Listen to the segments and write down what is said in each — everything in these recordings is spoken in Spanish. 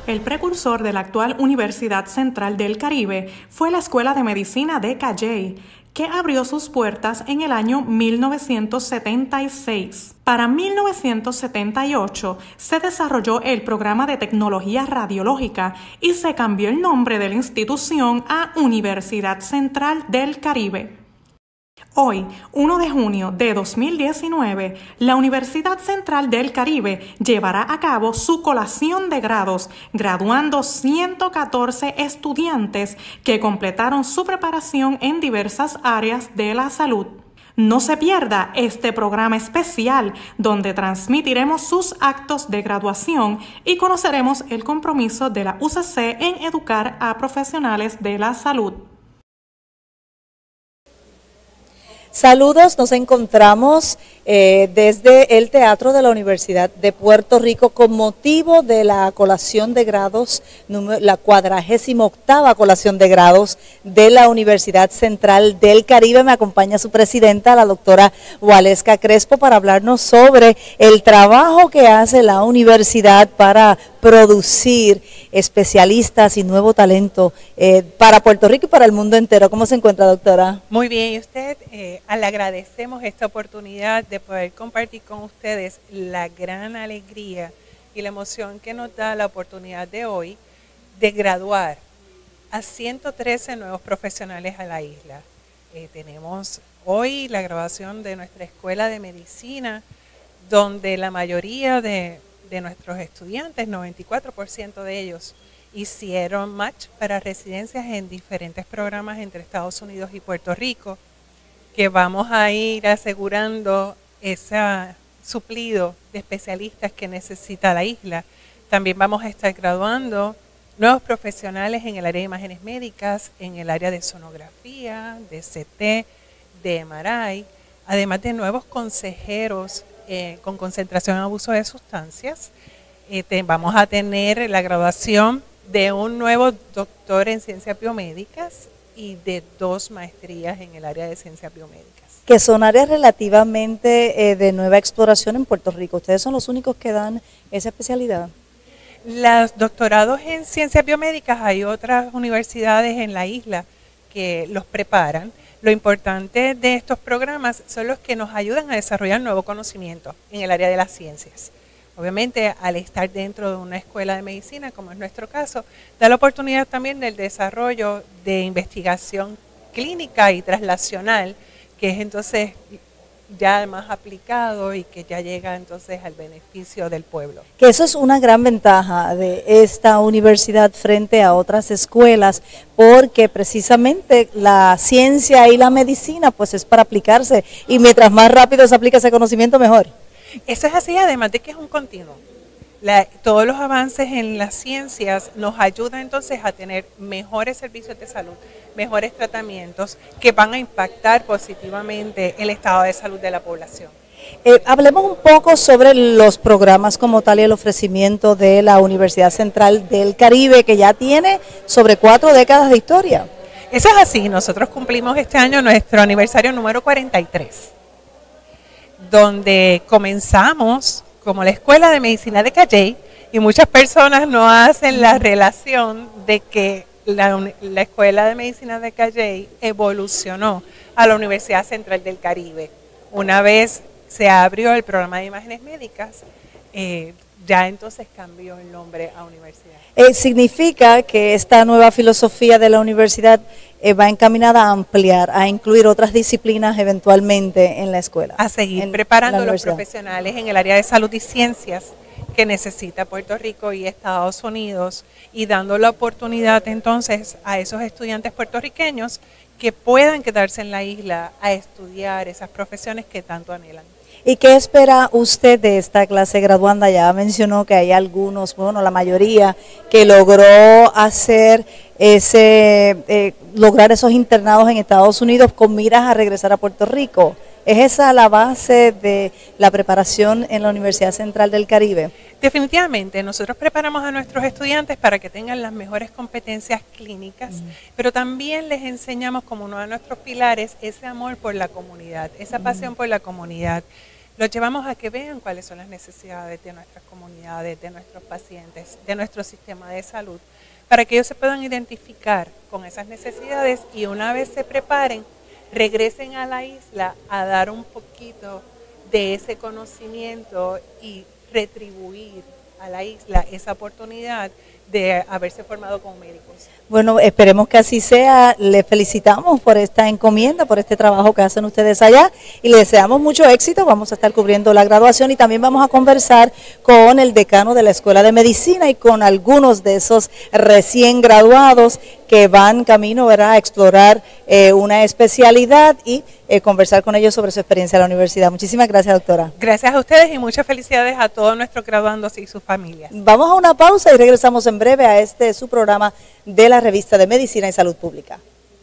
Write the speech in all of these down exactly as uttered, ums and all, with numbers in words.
El precursor de la actual Universidad Central del Caribe fue la Escuela de Medicina de Calley, que abrió sus puertas en el año mil novecientos setenta y seis. Para mil novecientos setenta y ocho se desarrolló el programa de tecnología radiológica y se cambió el nombre de la institución a Universidad Central del Caribe. Hoy, primero de junio de dos mil diecinueve, la Universidad Central del Caribe llevará a cabo su colación de grados, graduando ciento catorce estudiantes que completaron su preparación en diversas áreas de la salud. No se pierda este programa especial donde transmitiremos sus actos de graduación y conoceremos el compromiso de la U C C en educar a profesionales de la salud. Saludos, nos encontramos eh, desde el Teatro de la Universidad de Puerto Rico con motivo de la colación de grados, la cuadragésima octava colación de grados de la Universidad Central del Caribe. Me acompaña su presidenta, la doctora Waleska Crespo, para hablarnos sobre el trabajo que hace la universidad para producir especialistas y nuevo talento eh, para Puerto Rico y para el mundo entero. ¿Cómo se encuentra, doctora? Muy bien, y usted, eh, le agradecemos esta oportunidad de poder compartir con ustedes la gran alegría y la emoción que nos da la oportunidad de hoy de graduar a ciento trece nuevos profesionales a la isla. Eh, tenemos hoy la graduación de nuestra Escuela de Medicina, donde la mayoría de de nuestros estudiantes, noventa y cuatro por ciento de ellos, hicieron match para residencias en diferentes programas entre Estados Unidos y Puerto Rico, que vamos a ir asegurando ese suplido de especialistas que necesita la isla. También vamos a estar graduando nuevos profesionales en el área de imágenes médicas, en el área de sonografía, de C T, de M R I, además de nuevos consejeros Eh, con concentración en abuso de sustancias. Eh, te, vamos a tener la graduación de un nuevo doctor en ciencias biomédicas y de dos maestrías en el área de ciencias biomédicas. Que son áreas relativamente eh, de nueva exploración en Puerto Rico. ¿Ustedes son los únicos que dan esa especialidad? Los doctorados en ciencias biomédicas, hay otras universidades en la isla que los preparan. Lo importante de estos programas son los que nos ayudan a desarrollar nuevo conocimiento en el área de las ciencias. Obviamente, al estar dentro de una escuela de medicina, como es nuestro caso, da la oportunidad también del desarrollo de investigación clínica y translacional, que es entonces ya más aplicado y que ya llega entonces al beneficio del pueblo. Que eso es una gran ventaja de esta universidad frente a otras escuelas, porque precisamente la ciencia y la medicina pues es para aplicarse, y mientras más rápido se aplica ese conocimiento, mejor. Eso es así, además de que es un continuo. La, todos los avances en las ciencias nos ayudan entonces a tener mejores servicios de salud, mejores tratamientos que van a impactar positivamente el estado de salud de la población. Eh, hablemos un poco sobre los programas como tal y el ofrecimiento de la Universidad Central del Caribe, que ya tiene sobre cuatro décadas de historia. Eso es así, nosotros cumplimos este año nuestro aniversario número cuarenta y tres, donde comenzamos como la Escuela de Medicina de Calley, y muchas personas no hacen la relación de que la, la Escuela de Medicina de Calley evolucionó a la Universidad Central del Caribe. Una vez se abrió el programa de imágenes médicas, eh, ya entonces cambió el nombre a universidad. Eh, significa que esta nueva filosofía de la universidad eh, va encaminada a ampliar, a incluir otras disciplinas eventualmente en la escuela. A seguir preparando a los profesionales en el área de salud y ciencias que necesita Puerto Rico y Estados Unidos, y dando la oportunidad entonces a esos estudiantes puertorriqueños que puedan quedarse en la isla a estudiar esas profesiones que tanto anhelan. ¿Y qué espera usted de esta clase graduanda? Ya mencionó que hay algunos, bueno, la mayoría, que logró hacer ese, eh, lograr esos internados en Estados Unidos con miras a regresar a Puerto Rico. ¿Es esa la base de la preparación en la Universidad Central del Caribe? Definitivamente, nosotros preparamos a nuestros estudiantes para que tengan las mejores competencias clínicas, mm. pero también les enseñamos como uno de nuestros pilares ese amor por la comunidad, esa pasión mm. por la comunidad. los llevamos a que vean cuáles son las necesidades de nuestras comunidades, de nuestros pacientes, de nuestro sistema de salud, para que ellos se puedan identificar con esas necesidades y una vez se preparen, regresen a la isla a dar un poquito de ese conocimiento y retribuir a la isla esa oportunidad de haberse formado como médicos. Bueno, esperemos que así sea. Les felicitamos por esta encomienda, por este trabajo que hacen ustedes allá y les deseamos mucho éxito. Vamos a estar cubriendo la graduación y también vamos a conversar con el decano de la Escuela de Medicina y con algunos de esos recién graduados que van camino, ¿verdad?, a explorar eh, una especialidad y eh, conversar con ellos sobre su experiencia en la universidad. Muchísimas gracias, doctora. Gracias a ustedes y muchas felicidades a todos nuestros graduandos y sus familias. Vamos a una pausa y regresamos en breve a este su programa de la revista de Medicina y Salud Pública.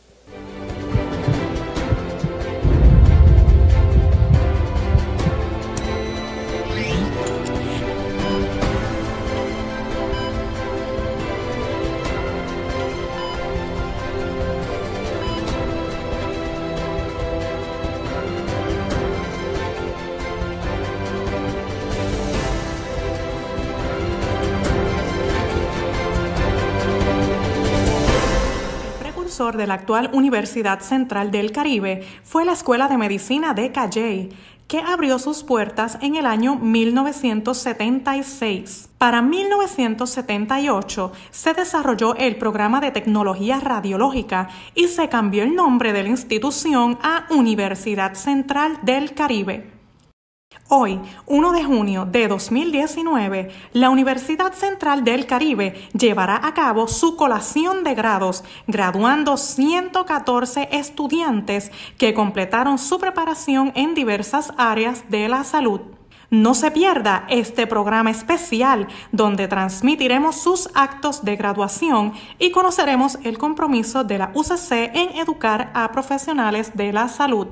De la actual Universidad Central del Caribe fue la Escuela de Medicina de Calley, que abrió sus puertas en el año mil novecientos setenta y seis. Para mil novecientos setenta y ocho se desarrolló el programa de tecnología radiológica y se cambió el nombre de la institución a Universidad Central del Caribe. Hoy, primero de junio de dos mil diecinueve, la Universidad Central del Caribe llevará a cabo su colación de grados, graduando ciento catorce estudiantes que completaron su preparación en diversas áreas de la salud. No se pierda este programa especial donde transmitiremos sus actos de graduación y conoceremos el compromiso de la U C C en educar a profesionales de la salud.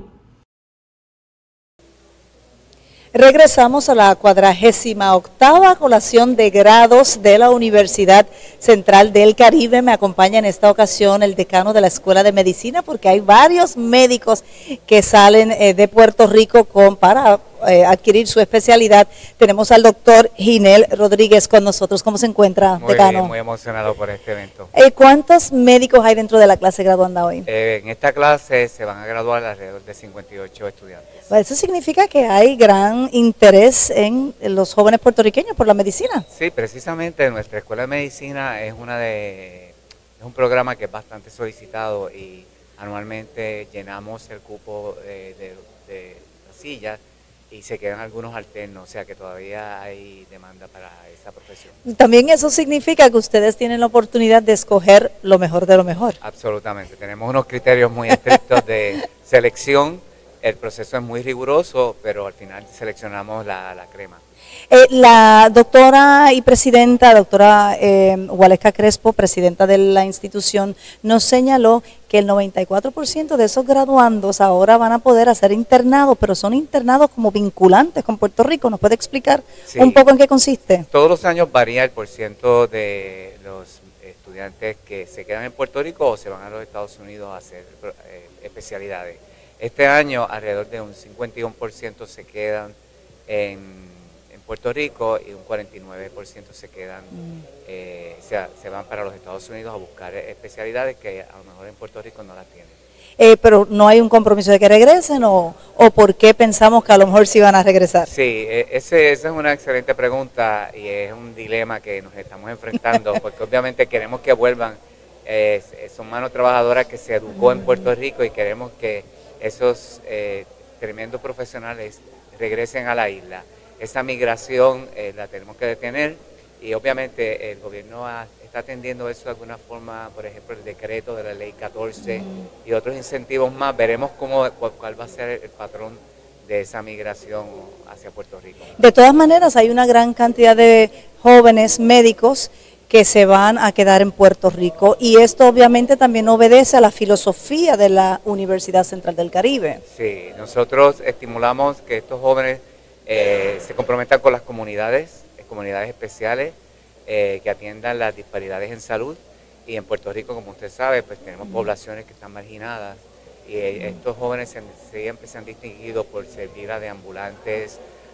Regresamos a la cuadragésima octava colación de grados de la Universidad Central del Caribe. Me acompaña en esta ocasión el decano de la Escuela de Medicina porque hay varios médicos que salen eh, de Puerto Rico con, para eh, adquirir su especialidad. Tenemos al doctor Ginel Rodríguez con nosotros. ¿Cómo se encuentra, muy decano? Bien, muy emocionado por este evento. Eh, ¿Cuántos médicos hay dentro de la clase graduanda hoy? Eh, en esta clase se van a graduar alrededor de cincuenta y ocho estudiantes. Eso significa que hay gran interés en los jóvenes puertorriqueños por la medicina. Sí, precisamente nuestra Escuela de Medicina es una de es un programa que es bastante solicitado y anualmente llenamos el cupo de, de, de las sillas y se quedan algunos alternos, o sea que todavía hay demanda para esa profesión. También eso significa que ustedes tienen la oportunidad de escoger lo mejor de lo mejor. Absolutamente, tenemos unos criterios muy estrictos de selección. El proceso es muy riguroso, pero al final seleccionamos la, la crema. Eh, la doctora y presidenta, doctora eh, Waleska Crespo, presidenta de la institución, nos señaló que el noventa y cuatro por ciento de esos graduandos ahora van a poder hacer internados, pero son internados como vinculantes con Puerto Rico. ¿Nos puede explicar sí. un poco en qué consiste? Todos los años varía el porciento de los estudiantes que se quedan en Puerto Rico o se van a los Estados Unidos a hacer eh, especialidades. Este año alrededor de un cincuenta y uno por ciento se quedan en, en Puerto Rico y un cuarenta y nueve por ciento se quedan, mm. eh, o sea, se van para los Estados Unidos a buscar especialidades que a lo mejor en Puerto Rico no las tienen. Eh, pero no hay un compromiso de que regresen o, o por qué pensamos que a lo mejor sí van a regresar. Sí, ese, esa es una excelente pregunta y es un dilema que nos estamos enfrentando porque obviamente queremos que vuelvan, eh, son manos trabajadoras que se educó en Puerto Rico y queremos que esos eh, tremendos profesionales regresen a la isla. Esa migración eh, la tenemos que detener y obviamente el gobierno ha, está atendiendo eso de alguna forma, por ejemplo el decreto de la ley catorce mm. y otros incentivos más. Veremos cómo, cuál, cuál va a ser el patrón de esa migración hacia Puerto Rico. De todas maneras hay una gran cantidad de jóvenes médicos que se van a quedar en Puerto Rico y esto obviamente también obedece a la filosofía de la Universidad Central del Caribe. Sí, nosotros estimulamos que estos jóvenes eh, se comprometan con las comunidades, comunidades especiales eh, que atiendan las disparidades en salud y en Puerto Rico, como usted sabe, pues tenemos poblaciones que están marginadas y eh, estos jóvenes se, siempre se han distinguido por servir a deambulantes,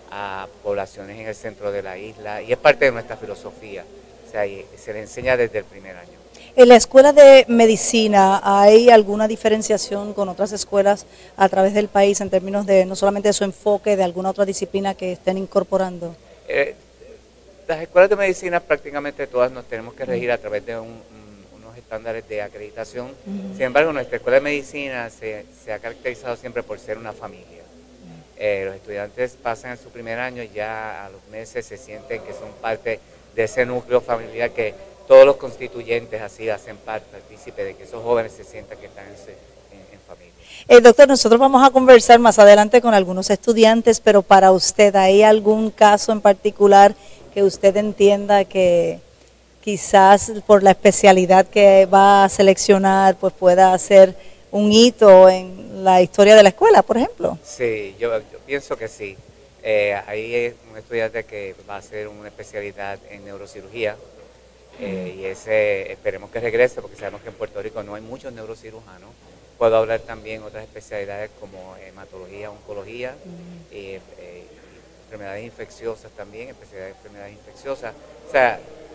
a poblaciones en el centro de la isla y es parte de nuestra filosofía, o sea, y se le enseña desde el primer año. ¿En la escuela de medicina hay alguna diferenciación con otras escuelas a través del país en términos de no solamente de su enfoque, de alguna otra disciplina que estén incorporando? Eh, las escuelas de medicina prácticamente todas nos tenemos que regir a través de un, un, unos estándares de acreditación. Uh-huh. Sin embargo, nuestra escuela de medicina se, se ha caracterizado siempre por ser una familia. Uh-huh. eh, los estudiantes pasan en su primer año y ya a los meses se sienten que son parte de ese núcleo familiar que todos los constituyentes así hacen parte, partícipe de que esos jóvenes se sientan que están en, en, en familia. Eh, doctor, nosotros vamos a conversar más adelante con algunos estudiantes, pero para usted, ¿hay algún caso en particular que usted entienda que quizás por la especialidad que va a seleccionar pues pueda ser un hito en la historia de la escuela, por ejemplo? Sí, yo, yo pienso que sí. Eh, ahí hay un estudiante que va a hacer una especialidad en neurocirugía. Eh, y ese esperemos que regrese porque sabemos que en Puerto Rico no hay muchos neurocirujanos. Puedo hablar también otras especialidades como hematología, oncología, uh-huh. eh, eh, enfermedades infecciosas también, especialidades de enfermedades infecciosas. O sea,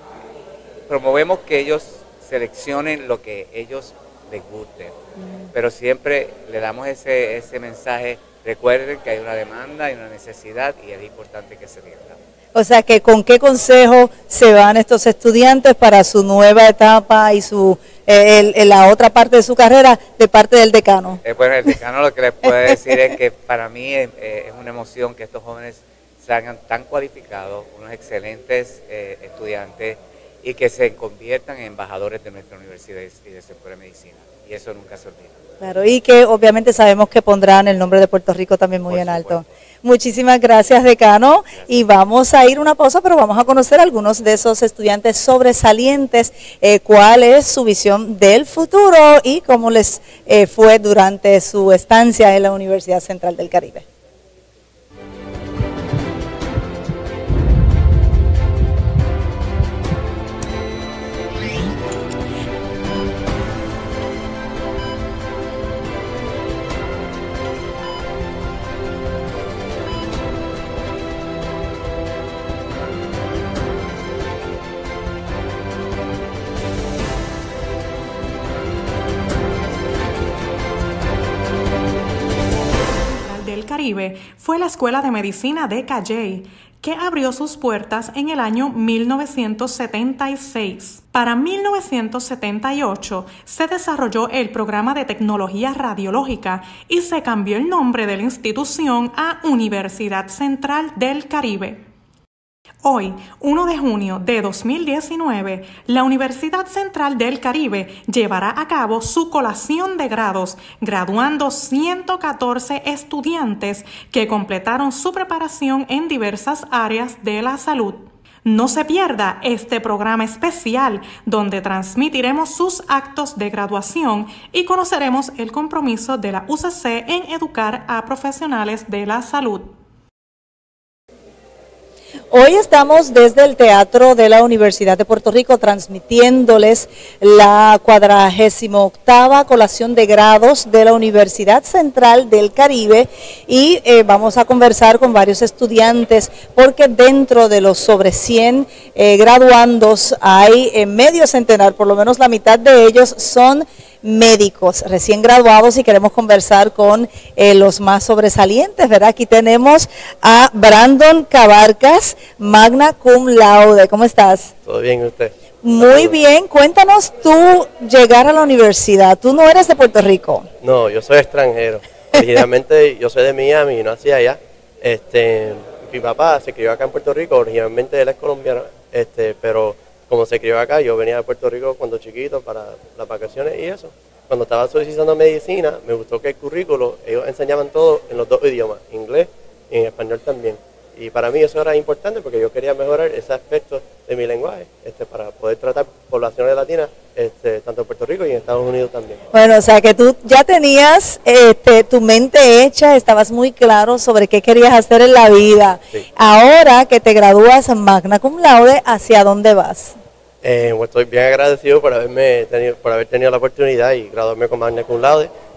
promovemos que ellos seleccionen lo que ellos les guste, uh-huh. pero siempre le damos ese, ese mensaje, recuerden que hay una demanda, hay una necesidad y es importante que se atienda. O sea, que ¿con qué consejo se van estos estudiantes para su nueva etapa y su eh, el, el, la otra parte de su carrera de parte del decano? Eh, bueno, el decano lo que les puede decir es que para mí es, eh, es una emoción que estos jóvenes salgan tan cualificados, unos excelentes eh, estudiantes y que se conviertan en embajadores de nuestra universidad y de su escuela de medicina. Y eso nunca se olvida. Claro, y que obviamente sabemos que pondrán el nombre de Puerto Rico también muy en alto. Muchísimas gracias, decano. Gracias. Y vamos a ir a una pausa, pero vamos a conocer a algunos de esos estudiantes sobresalientes, eh, cuál es su visión del futuro y cómo les eh, fue durante su estancia en la Universidad Central del Caribe. Caribe fue la Escuela de Medicina de Calley, que abrió sus puertas en el año mil novecientos setenta y seis. Para mil novecientos setenta y ocho se desarrolló el programa de tecnología radiológica y se cambió el nombre de la institución a Universidad Central del Caribe. Hoy, primero de junio de dos mil diecinueve, la Universidad Central del Caribe llevará a cabo su colación de grados, graduando ciento catorce estudiantes que completaron su preparación en diversas áreas de la salud. No se pierda este programa especial donde transmitiremos sus actos de graduación y conoceremos el compromiso de la U C C en educar a profesionales de la salud. Hoy estamos desde el Teatro de la Universidad de Puerto Rico transmitiéndoles la cuadragésima octava colación de grados de la Universidad Central del Caribe y eh, vamos a conversar con varios estudiantes porque dentro de los sobre cien eh, graduandos hay eh, medio centenar, por lo menos la mitad de ellos son médicos recién graduados y queremos conversar con eh, los más sobresalientes, ¿verdad? Aquí tenemos a Brandon Cabarcas, magna cum laude. ¿Cómo estás? Todo bien, ¿y usted? Muy bien. Cuéntanos tú llegar a la universidad. ¿Tú no eres de Puerto Rico? No, yo soy extranjero. Originalmente yo soy de Miami y no nací allá. Este, mi papá se crió acá en Puerto Rico, originalmente él es colombiano, este, pero como se crió acá, yo venía de Puerto Rico cuando chiquito para las vacaciones y eso. Cuando estaba solicitando medicina, me gustó que el currículo, ellos enseñaban todo en los dos idiomas, inglés y en español también. Y para mí eso era importante porque yo quería mejorar ese aspecto de mi lenguaje este, para poder tratar poblaciones latinas, este, tanto en Puerto Rico y en Estados Unidos también. Bueno, o sea que tú ya tenías este, tu mente hecha, estabas muy claro sobre qué querías hacer en la vida. Sí. Ahora que te gradúas en magna cum laude, ¿hacia dónde vas? Eh, bueno, estoy bien agradecido por haberme tenido, por haber tenido la oportunidad y graduarme con magna cum laude.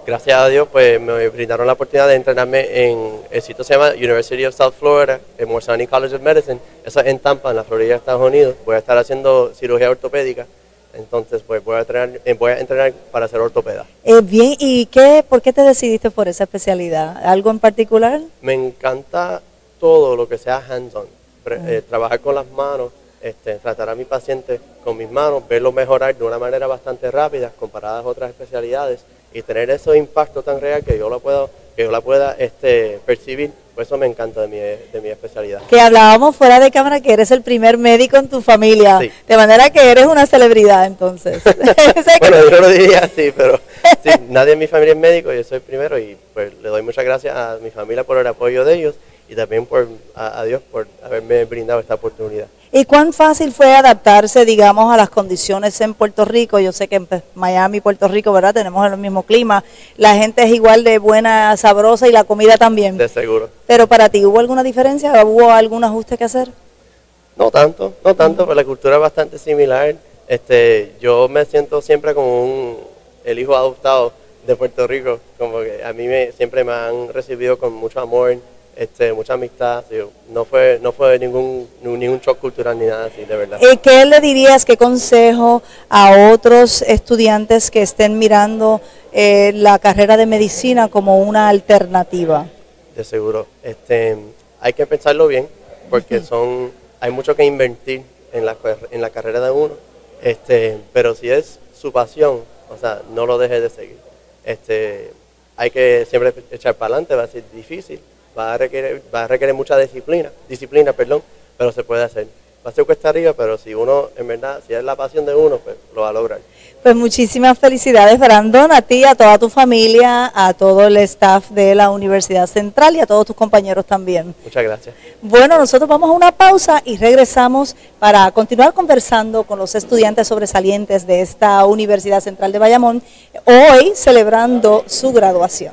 gracias a Dios, pues me brindaron la oportunidad de entrenarme en el sitio se llama University of South Florida, en Morsani College of Medicine, eso es en Tampa, en la Florida, Estados Unidos. Voy a estar haciendo cirugía ortopédica, entonces pues voy a entrenar, voy a entrenar para ser ortopeda. Eh, bien, ¿y qué, por qué te decidiste por esa especialidad? ¿Algo en particular? Me encanta todo lo que sea hands-on, eh, trabajar con las manos, este, tratar a mi paciente con mis manos, verlo mejorar de una manera bastante rápida comparadas a otras especialidades y tener ese impacto tan real que yo lo puedo, que yo la pueda este, percibir. Pues eso me encanta de mi, de mi especialidad. Que hablábamos fuera de cámara que eres el primer médico en tu familia, sí. De manera que eres una celebridad entonces. Bueno, yo no lo diría así, pero sí, nadie en mi familia es médico, yo soy el primero y pues le doy muchas gracias a mi familia por el apoyo de ellos y también por, a, a Dios por haberme brindado esta oportunidad. ¿Y cuán fácil fue adaptarse, digamos, a las condiciones en Puerto Rico? Yo sé que en Miami, Puerto Rico, ¿verdad? Tenemos el mismo clima. La gente es igual de buena, sabrosa y la comida también. De seguro. Pero para ti, ¿hubo alguna diferencia? ¿Hubo algún ajuste que hacer? No tanto, no tanto, pero la cultura es bastante similar. Este, yo me siento siempre como un, el hijo adoptado de Puerto Rico. Como que a mí me, siempre me han recibido con mucho amor. Este, mucha amistad, digo, no fue no fue ningún ningún shock cultural ni nada así, de verdad. ¿Qué le dirías, qué consejo a otros estudiantes que estén mirando eh, la carrera de medicina como una alternativa? De seguro, este, hay que pensarlo bien, porque son hay mucho que invertir en la en la carrera de uno, este, pero si es su pasión, o sea, no lo deje de seguir. Este, hay que siempre echar para adelante, va a ser difícil. Va a requerir, va a requerir mucha disciplina, disciplina, perdón, pero se puede hacer. Va a ser cuesta arriba, pero si uno, en verdad, si es la pasión de uno, pues lo va a lograr. Pues muchísimas felicidades, Brandon, a ti, a toda tu familia, a todo el staff de la Universidad Central y a todos tus compañeros también. Muchas gracias. Bueno, nosotros vamos a una pausa y regresamos para continuar conversando con los estudiantes sobresalientes de esta Universidad Central de Bayamón, hoy celebrando su graduación.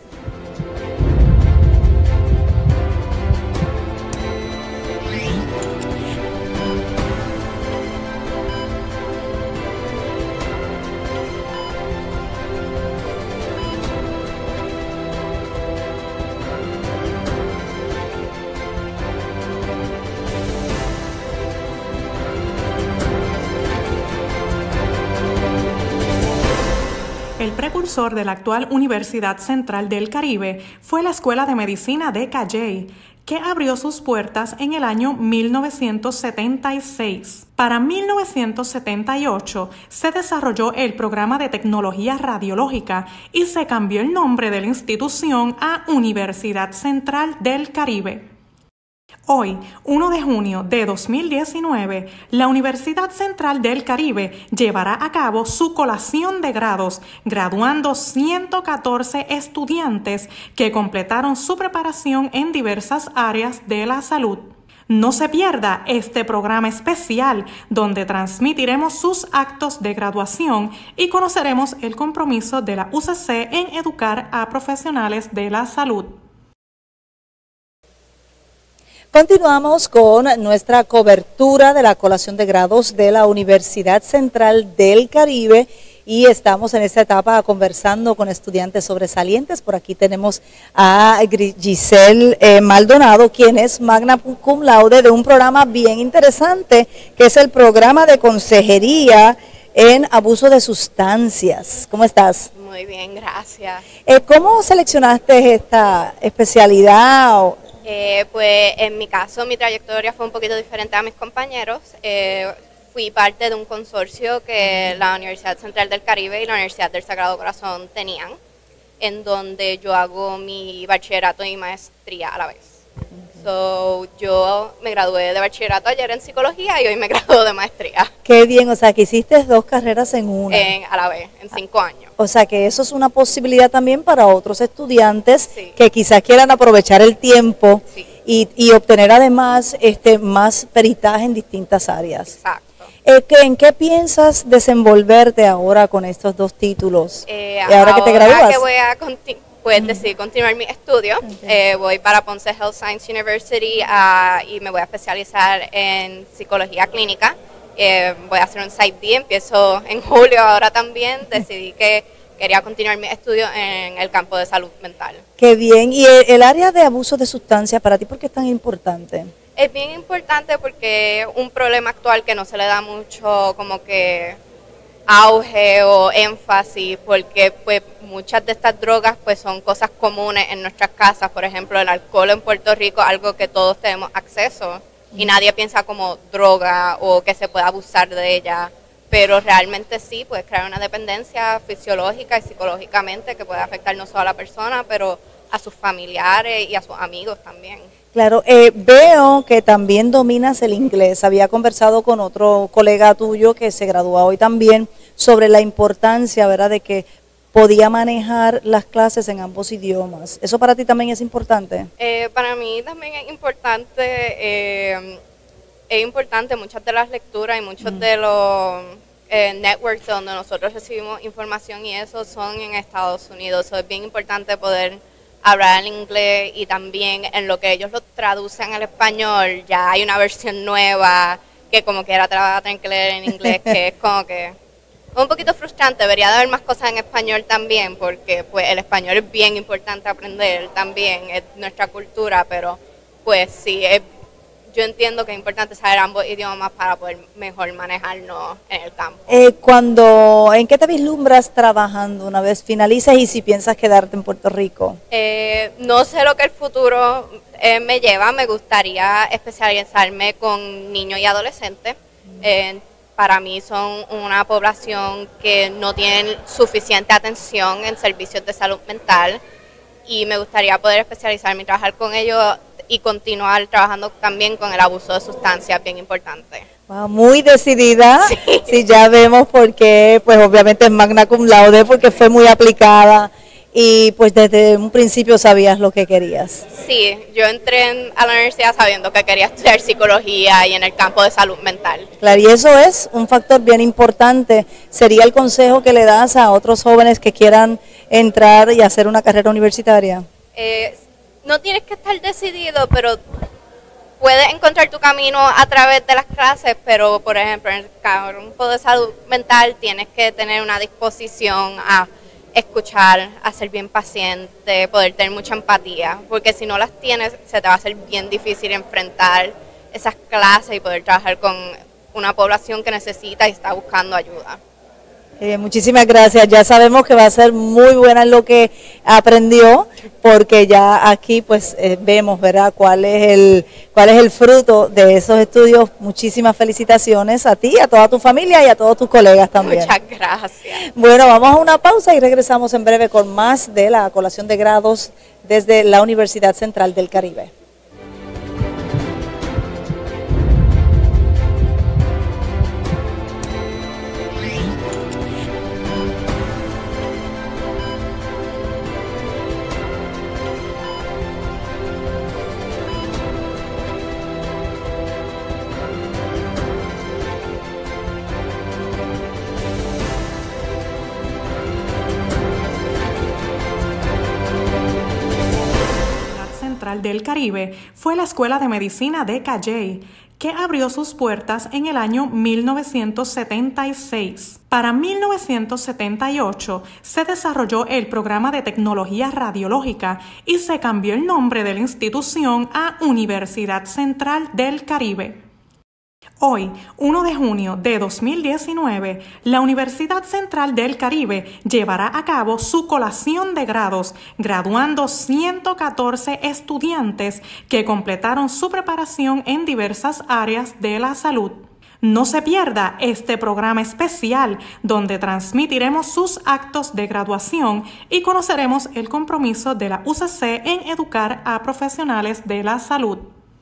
El precursor de la actual Universidad Central del Caribe fue la Escuela de Medicina de Calley, que abrió sus puertas en el año mil novecientos setenta y seis. Para mil novecientos setenta y ocho se desarrolló el programa de tecnología radiológica y se cambió el nombre de la institución a Universidad Central del Caribe. Hoy, primero de junio de dos mil diecinueve, la Universidad Central del Caribe llevará a cabo su colación de grados, graduando ciento catorce estudiantes que completaron su preparación en diversas áreas de la salud. No se pierda este programa especial donde transmitiremos sus actos de graduación y conoceremos el compromiso de la U C C en educar a profesionales de la salud. Continuamos con nuestra cobertura de la colación de grados de la Universidad Central del Caribe y estamos en esta etapa conversando con estudiantes sobresalientes. Por aquí tenemos a Giselle eh, Maldonado, quien es magna cum laude de un programa bien interesante, que es el programa de consejería en abuso de sustancias. ¿Cómo estás? Muy bien, gracias. Eh, ¿Cómo seleccionaste esta especialidad? Eh, pues en mi caso mi trayectoria fue un poquito diferente a mis compañeros. Eh, fui parte de un consorcio que la Universidad Central del Caribe y la Universidad del Sagrado Corazón tenían, en donde yo hago mi bachillerato y maestría a la vez. So, yo me gradué de bachillerato ayer en psicología y hoy me gradué de maestría. Qué bien, o sea que hiciste dos carreras en una. En, a la vez, en cinco años. O sea que eso es una posibilidad también para otros estudiantes sí. que quizás quieran aprovechar el tiempo sí. y, y obtener además este más peritaje en distintas áreas. Exacto. Eh, ¿En qué piensas desenvolverte ahora con estos dos títulos? Eh, ahora, ahora que te gradúas. Que voy a pues mm. decidí continuar mi estudio. Okay. Eh, voy para Ponce Health Science University uh, y me voy a especializar en psicología clínica. Eh, voy a hacer un Site D, empiezo en julio ahora también. Decidí que quería continuar mis estudios en el campo de salud mental. Qué bien. ¿Y el, el área de abuso de sustancias para ti por qué es tan importante? Es bien importante porque es un problema actual que no se le da mucho como que auge o énfasis, porque pues muchas de estas drogas pues son cosas comunes en nuestras casas. Por ejemplo, el alcohol en Puerto Rico, algo que todos tenemos acceso y nadie piensa como droga o que se puede abusar de ella, pero realmente sí, puede crear una dependencia fisiológica y psicológicamente que puede afectar no solo a la persona, pero a sus familiares y a sus amigos también. Claro, eh, veo que también dominas el inglés. Había conversado con otro colega tuyo que se graduó hoy también sobre la importancia, ¿verdad?, de que podía manejar las clases en ambos idiomas. ¿Eso para ti también es importante? Eh, para mí también es importante, eh, es importante muchas de las lecturas y muchos mm. de los eh, networks donde nosotros recibimos información y eso son en Estados Unidos. So, es bien importante poder hablar en inglés y también en lo que ellos lo traducen al español, ya hay una versión nueva que como quiera te la vas a tener que leer en inglés, que es como que un poquito frustrante. Debería de haber más cosas en español también, porque pues el español es bien importante aprender también, es nuestra cultura, pero pues sí, es, yo entiendo que es importante saber ambos idiomas para poder mejor manejarnos en el campo. Eh, cuando, ¿en qué te vislumbras trabajando una vez finalices y si piensas quedarte en Puerto Rico? Eh, no sé lo que el futuro eh, me lleva. Me gustaría especializarme con niños y adolescentes. Eh, para mí son una población que no tienen suficiente atención en servicios de salud mental y me gustaría poder especializarme y trabajar con ellos y continuar trabajando también con el abuso de sustancias, bien importante. Wow, muy decidida, sí. sí, ya vemos por qué, pues obviamente es magna cum laude, porque fue muy aplicada y pues desde un principio sabías lo que querías. Sí, yo entré en, a la universidad sabiendo que quería estudiar psicología y en el campo de salud mental. Claro, y eso es un factor bien importante. ¿Sería el consejo que le das a otros jóvenes que quieran entrar y hacer una carrera universitaria? Eh, No tienes que estar decidido, pero puedes encontrar tu camino a través de las clases, pero por ejemplo en el campo de salud mental tienes que tener una disposición a escuchar, a ser bien paciente, poder tener mucha empatía, porque si no las tienes se te va a hacer bien difícil enfrentar esas clases y poder trabajar con una población que necesita y está buscando ayuda. Eh, muchísimas gracias, ya sabemos que va a ser muy buena en lo que aprendió, porque ya aquí pues eh, vemos, ¿verdad?, cuál es el cuál es el fruto de esos estudios. Muchísimas felicitaciones a ti, a toda tu familia y a todos tus colegas también. Muchas gracias. Bueno, vamos a una pausa y regresamos en breve con más de la colación de grados desde la Universidad Central del Caribe. Del Caribe fue la Escuela de Medicina de Calley, que abrió sus puertas en el año mil novecientos setenta y seis. Para mil novecientos setenta y ocho se desarrolló el programa de tecnología radiológica y se cambió el nombre de la institución a Universidad Central del Caribe. Hoy, primero de junio de dos mil diecinueve, la Universidad Central del Caribe llevará a cabo su colación de grados, graduando ciento catorce estudiantes que completaron su preparación en diversas áreas de la salud. No se pierda este programa especial donde transmitiremos sus actos de graduación y conoceremos el compromiso de la U C C en educar a profesionales de la salud.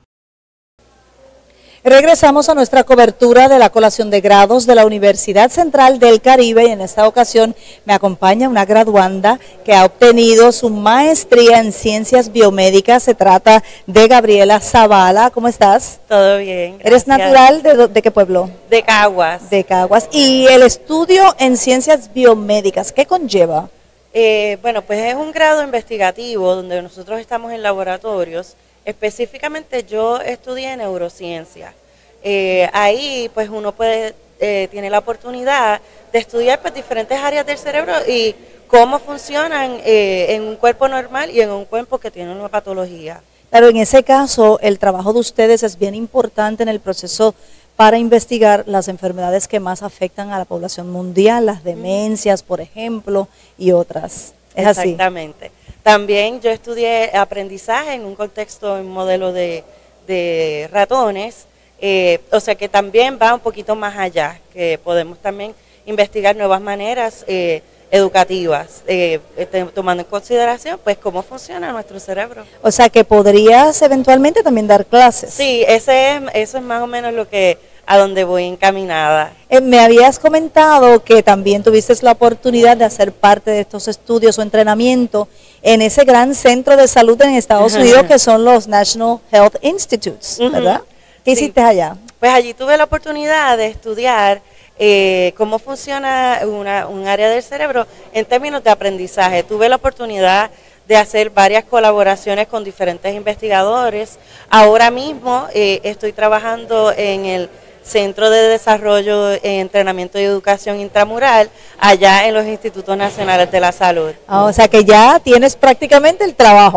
Regresamos a nuestra cobertura de la colación de grados de la Universidad Central del Caribe y en esta ocasión me acompaña una graduanda que ha obtenido su maestría en Ciencias Biomédicas. Se trata de Gabriela Zavala. ¿Cómo estás? Todo bien, gracias. ¿Eres natural de, de qué pueblo? De Caguas. De Caguas. ¿Y el estudio en Ciencias Biomédicas, qué conlleva? Eh, bueno, pues es un grado investigativo donde nosotros estamos en laboratorios. Específicamente yo estudié neurociencia. Eh, ahí pues uno puede, eh, tiene la oportunidad de estudiar pues diferentes áreas del cerebro y cómo funcionan eh, en un cuerpo normal y en un cuerpo que tiene una patología. Claro, en ese caso, el trabajo de ustedes es bien importante en el proceso para investigar las enfermedades que más afectan a la población mundial, las demencias, por ejemplo, y otras. ¿Es así? Exactamente. También yo estudié aprendizaje en un contexto, en un modelo de, de ratones, eh, o sea que también va un poquito más allá, que podemos también investigar nuevas maneras eh, educativas, eh, tomando en consideración pues cómo funciona nuestro cerebro. O sea que podrías eventualmente también dar clases. Sí, ese es, eso es más o menos lo que a donde voy encaminada. Eh, me habías comentado que también tuviste la oportunidad de hacer parte de estos estudios o entrenamiento en ese gran centro de salud en Estados Unidos que son los National Health Institutes, ¿verdad? ¿Qué Sí. hiciste allá? Pues allí tuve la oportunidad de estudiar eh, cómo funciona una, un área del cerebro en términos de aprendizaje. Tuve la oportunidad de hacer varias colaboraciones con diferentes investigadores. Ahora mismo eh, estoy trabajando en el Centro de Desarrollo, Entrenamiento y Educación Intramural, allá en los Institutos Nacionales de la Salud. Ah, o sea que ya tienes prácticamente el trabajo.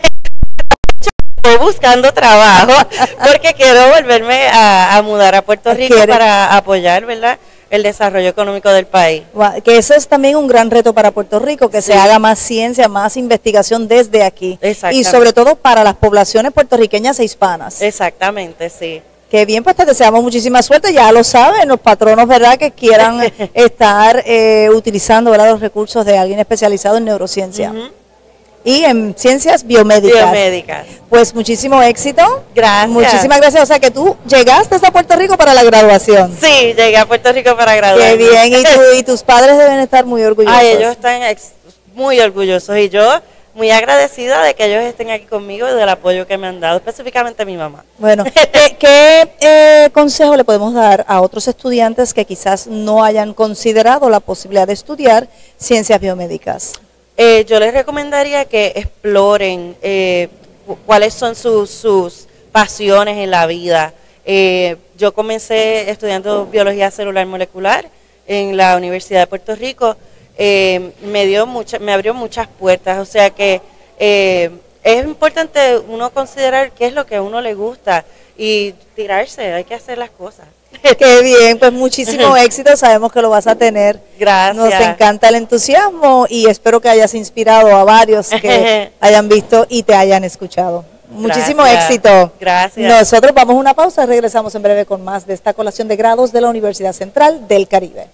Estoy buscando trabajo porque quiero volverme a, a mudar a Puerto Rico ¿Quieres? para apoyar, ¿verdad?, el desarrollo económico del país. Que eso es también un gran reto para Puerto Rico, que Sí. se haga más ciencia, más investigación desde aquí. Y Exactamente. sobre todo para las poblaciones puertorriqueñas e hispanas. Exactamente, sí. Qué bien, pues te deseamos muchísima suerte, ya lo saben, los patronos, ¿verdad?, que quieran estar eh, utilizando, ¿verdad?, los recursos de alguien especializado en neurociencia. Ujú. Y en ciencias biomédicas. Biomédicas. Pues muchísimo éxito. Gracias. Muchísimas gracias. O sea que tú llegaste hasta Puerto Rico para la graduación. Sí, llegué a Puerto Rico para graduarme. Qué bien. Y, tú- y tus padres deben estar muy orgullosos. Ay, ellos están ex- muy orgullosos y yo muy agradecida de que ellos estén aquí conmigo y del apoyo que me han dado, específicamente mi mamá. Bueno, ¿qué, qué eh, consejo le podemos dar a otros estudiantes que quizás no hayan considerado la posibilidad de estudiar ciencias biomédicas? Eh, yo les recomendaría que exploren eh, cu- cuáles son sus, sus pasiones en la vida. Eh, yo comencé estudiando biología celular molecular en la Universidad de Puerto Rico. Eh, me dio mucha, me abrió muchas puertas, o sea que eh, es importante uno considerar qué es lo que a uno le gusta y tirarse, hay que hacer las cosas. Qué bien, pues muchísimo éxito, sabemos que lo vas a tener. Gracias. Nos encanta el entusiasmo y espero que hayas inspirado a varios que hayan visto y te hayan escuchado. Muchísimo Gracias. éxito. Gracias. Nosotros vamos a una pausa, regresamos en breve con más de esta colación de grados de la Universidad Central del Caribe.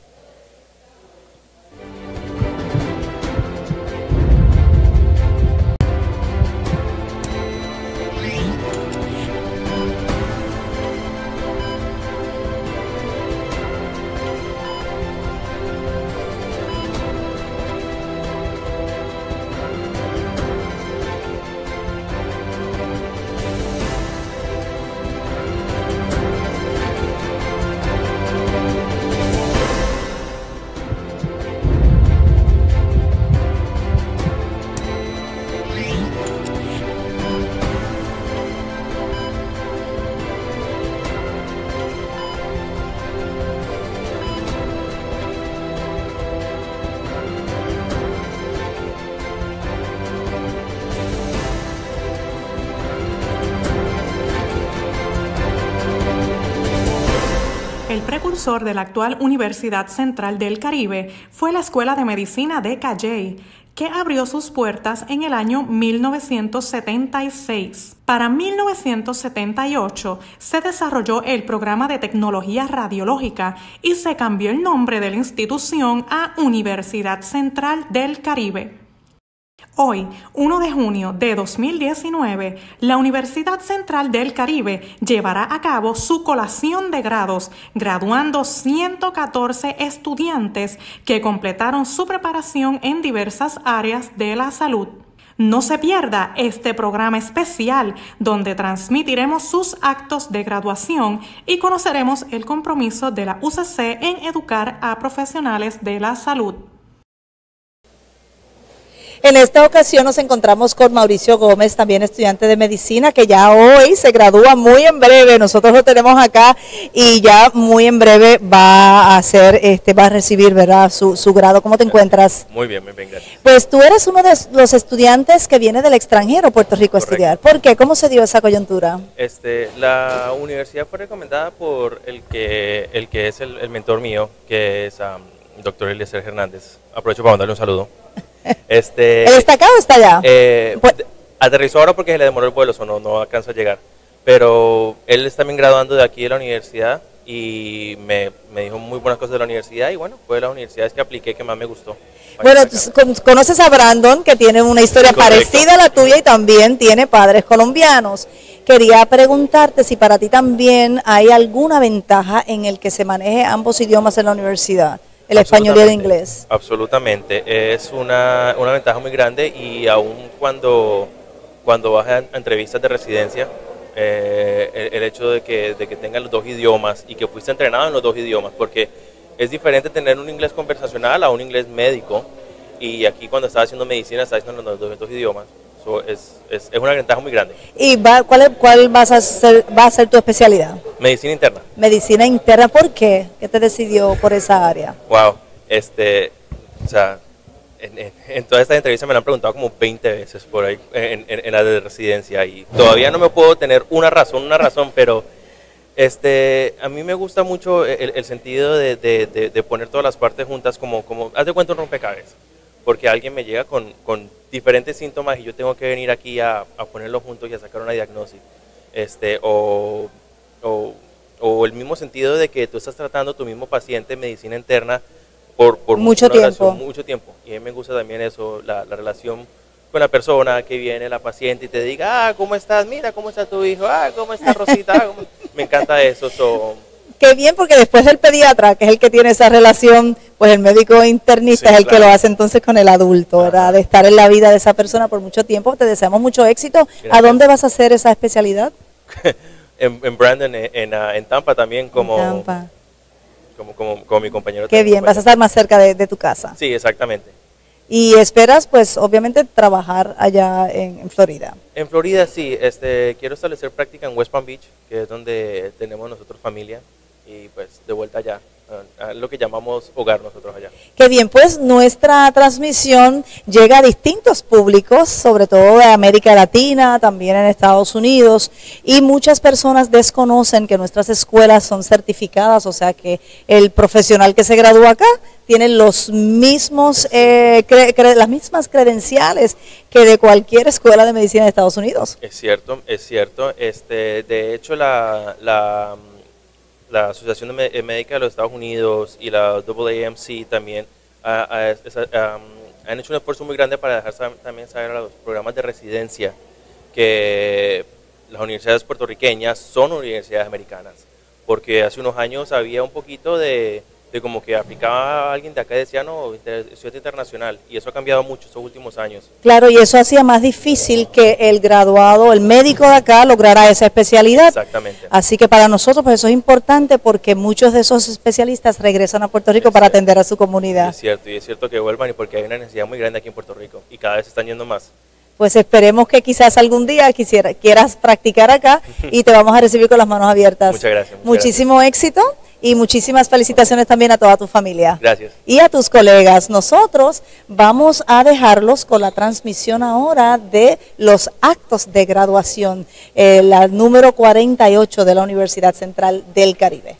El precursor de la actual Universidad Central del Caribe fue la Escuela de Medicina de Calley, que abrió sus puertas en el año mil novecientos setenta y seis. Para mil novecientos setenta y ocho se desarrolló el programa de tecnología radiológica y se cambió el nombre de la institución a Universidad Central del Caribe. Hoy, primero de junio de dos mil diecinueve, la Universidad Central del Caribe llevará a cabo su colación de grados, graduando ciento catorce estudiantes que completaron su preparación en diversas áreas de la salud. No se pierda este programa especial donde transmitiremos sus actos de graduación y conoceremos el compromiso de la U C C en educar a profesionales de la salud. En esta ocasión nos encontramos con Mauricio Gómez, también estudiante de medicina, que ya hoy se gradúa muy en breve. Nosotros lo tenemos acá y ya muy en breve va a hacer, este, va a recibir, ¿verdad?, su, su grado. ¿Cómo te encuentras? Muy bien, muy bien, gracias. Pues tú eres uno de los estudiantes que viene del extranjero a Puerto Rico a Correcto. estudiar. ¿Por qué? ¿Cómo se dio esa coyuntura? Este, la universidad fue recomendada por el que, el que es el, el mentor mío, que es um, el doctor Eliezer Hernández. Aprovecho para mandarle un saludo. Este, ¿Él está acá o está allá? Eh, Pues- aterrizó ahora porque se le demoró el vuelo, o no, no alcanzó a llegar. Pero él está también graduando de aquí de la universidad y me, me dijo muy buenas cosas de la universidad y bueno, fue de las universidades que apliqué que más me gustó. Bueno, tú con- conoces a Brandon, que tiene una historia Correcto. parecida a la tuya y también tiene padres colombianos. Quería preguntarte si para ti también hay alguna ventaja en el que se maneje ambos idiomas en la universidad, el español y el Absolutamente, inglés. Absolutamente, es una, una ventaja muy grande y aún cuando, cuando vas a entrevistas de residencia, eh, el, el hecho de que, de que tengas los dos idiomas y que fuiste entrenado en los dos idiomas, porque es diferente tener un inglés conversacional a un inglés médico y aquí cuando estás haciendo medicina estás haciendo los dos, dos idiomas, so, es, es, es una ventaja muy grande. ¿Y va, cuál, es- cuál vas a ser, va a ser tu especialidad? Medicina interna. Medicina interna, ¿por qué? ¿Qué te decidió por esa área? Wow, este, o sea, en, en, en todas estas entrevistas me lo han preguntado como veinte veces por ahí, en, en, en la de residencia, y todavía no me puedo tener una razón, una razón, pero este, a mí me gusta mucho el, el sentido de, de, de, de poner todas las partes juntas como, como, haz de cuenta un rompecabezas, porque alguien me llega con, con diferentes síntomas y yo tengo que venir aquí a, a ponerlos juntos y a sacar una diagnosis, este, o, o o el mismo sentido de que tú estás tratando a tu mismo paciente en medicina interna por, por Mucho una tiempo. relación, mucho tiempo. Y a mí me gusta también eso, la, la relación con la persona que viene, la paciente, y te diga, ah, ¿cómo estás? Mira, ¿cómo está tu hijo? Ah, ¿cómo está Rosita? Ah, ¿cómo-?" Me encanta eso. So, Qué bien, porque después del pediatra, que es el que tiene esa relación, pues el médico internista Sí, es el que claro. lo hace entonces con el adulto, ¿verdad? De estar en la vida de esa persona por mucho tiempo. Te deseamos mucho éxito. ¿A Gracias. dónde vas a hacer esa especialidad? en, en Brandon, en, en, ah, en Tampa también, como, En Tampa. como, como, como mi compañero. Qué también, bien, vas a compañero. estar más cerca de, de tu casa. Sí, exactamente. Y esperas, pues, obviamente, trabajar allá en, en Florida. En Florida sí, este, quiero establecer práctica en West Palm Beach, que es donde tenemos nosotros familia, y pues de vuelta allá, a, a lo que llamamos hogar nosotros allá. Qué bien, pues nuestra transmisión llega a distintos públicos, sobre todo de América Latina, también en Estados Unidos, y muchas personas desconocen que nuestras escuelas son certificadas, o sea que el profesional que se gradúa acá tiene los mismos, eh, cre- cre- las mismas credenciales que de cualquier escuela de medicina de Estados Unidos. Es cierto, es cierto. Este, de hecho, la, la, la Asociación de Me- Médica de los Estados Unidos y la A A M C también ah, ah, es- es, ah, um, han hecho un esfuerzo muy grande para dejar sab- también saber a los programas de residencia que las universidades puertorriqueñas son universidades americanas, porque hace unos años había un poquito de, de como que aplicaba a alguien de acá y decía, no, inter- estudiante internacional, y eso ha cambiado mucho estos últimos años. Claro, y eso hacía más difícil que el graduado, el médico de acá, lograra esa especialidad. Exactamente. Así que para nosotros pues eso es importante porque muchos de esos especialistas regresan a Puerto Rico Es para cierto. atender a su comunidad. Es cierto, y es cierto que vuelvan y porque hay una necesidad muy grande aquí en Puerto Rico y cada vez están yendo más. Pues esperemos que quizás algún día quisiera, quieras practicar acá y te vamos a recibir con las manos abiertas. Muchas gracias, muchas Muchísimo éxito y muchísimas felicitaciones también a toda tu familia. Gracias. Y a tus colegas. Nosotros vamos a dejarlos con la transmisión ahora de los actos de graduación, eh, la número cuarenta y ocho de la Universidad Central del Caribe.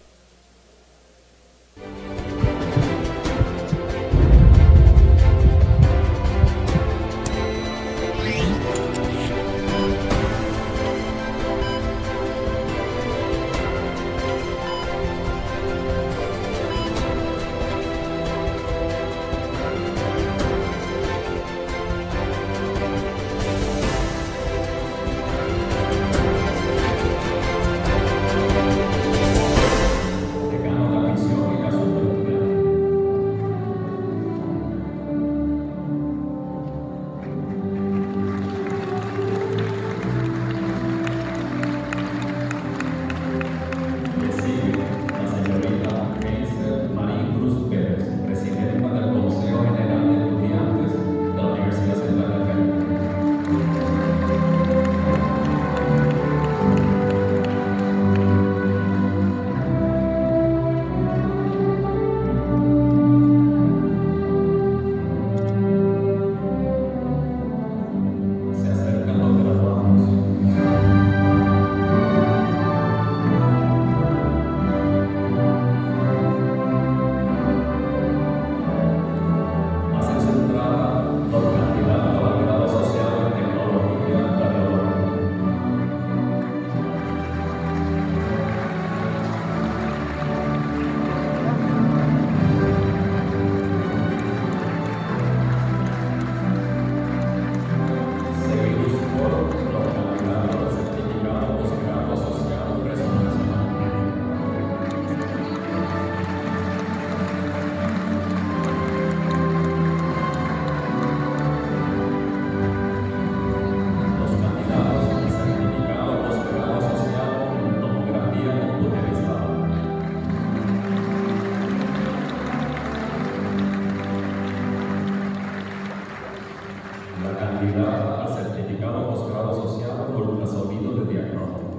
candidata al certificado posgrado asociado por ultrasonido de diagnóstico.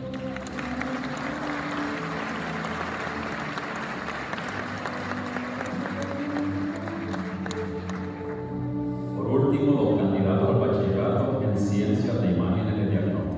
Por último, los candidatos al bachillerato en ciencias de imágenes de diagnóstico.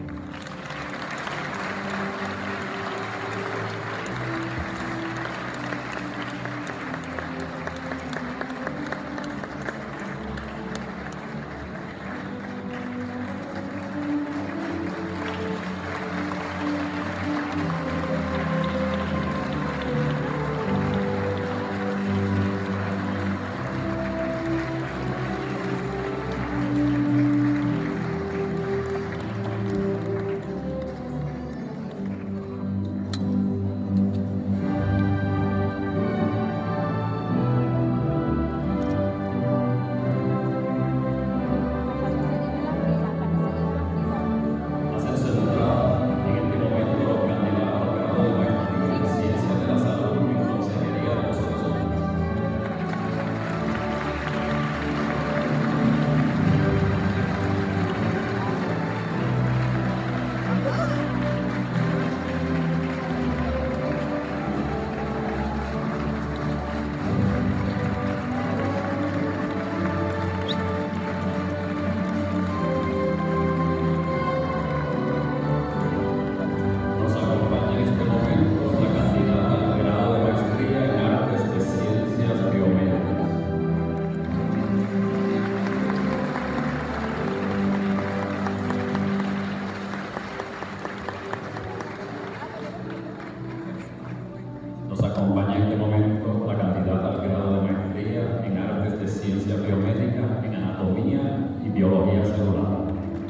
Nos acompaña en este momento la candidata al grado de maestría en artes de ciencia biomédica, en anatomía y biología celular.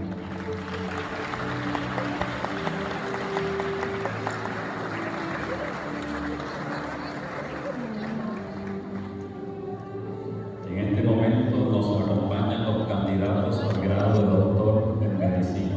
En este momento nos acompañan los candidatos al grado de doctor en medicina.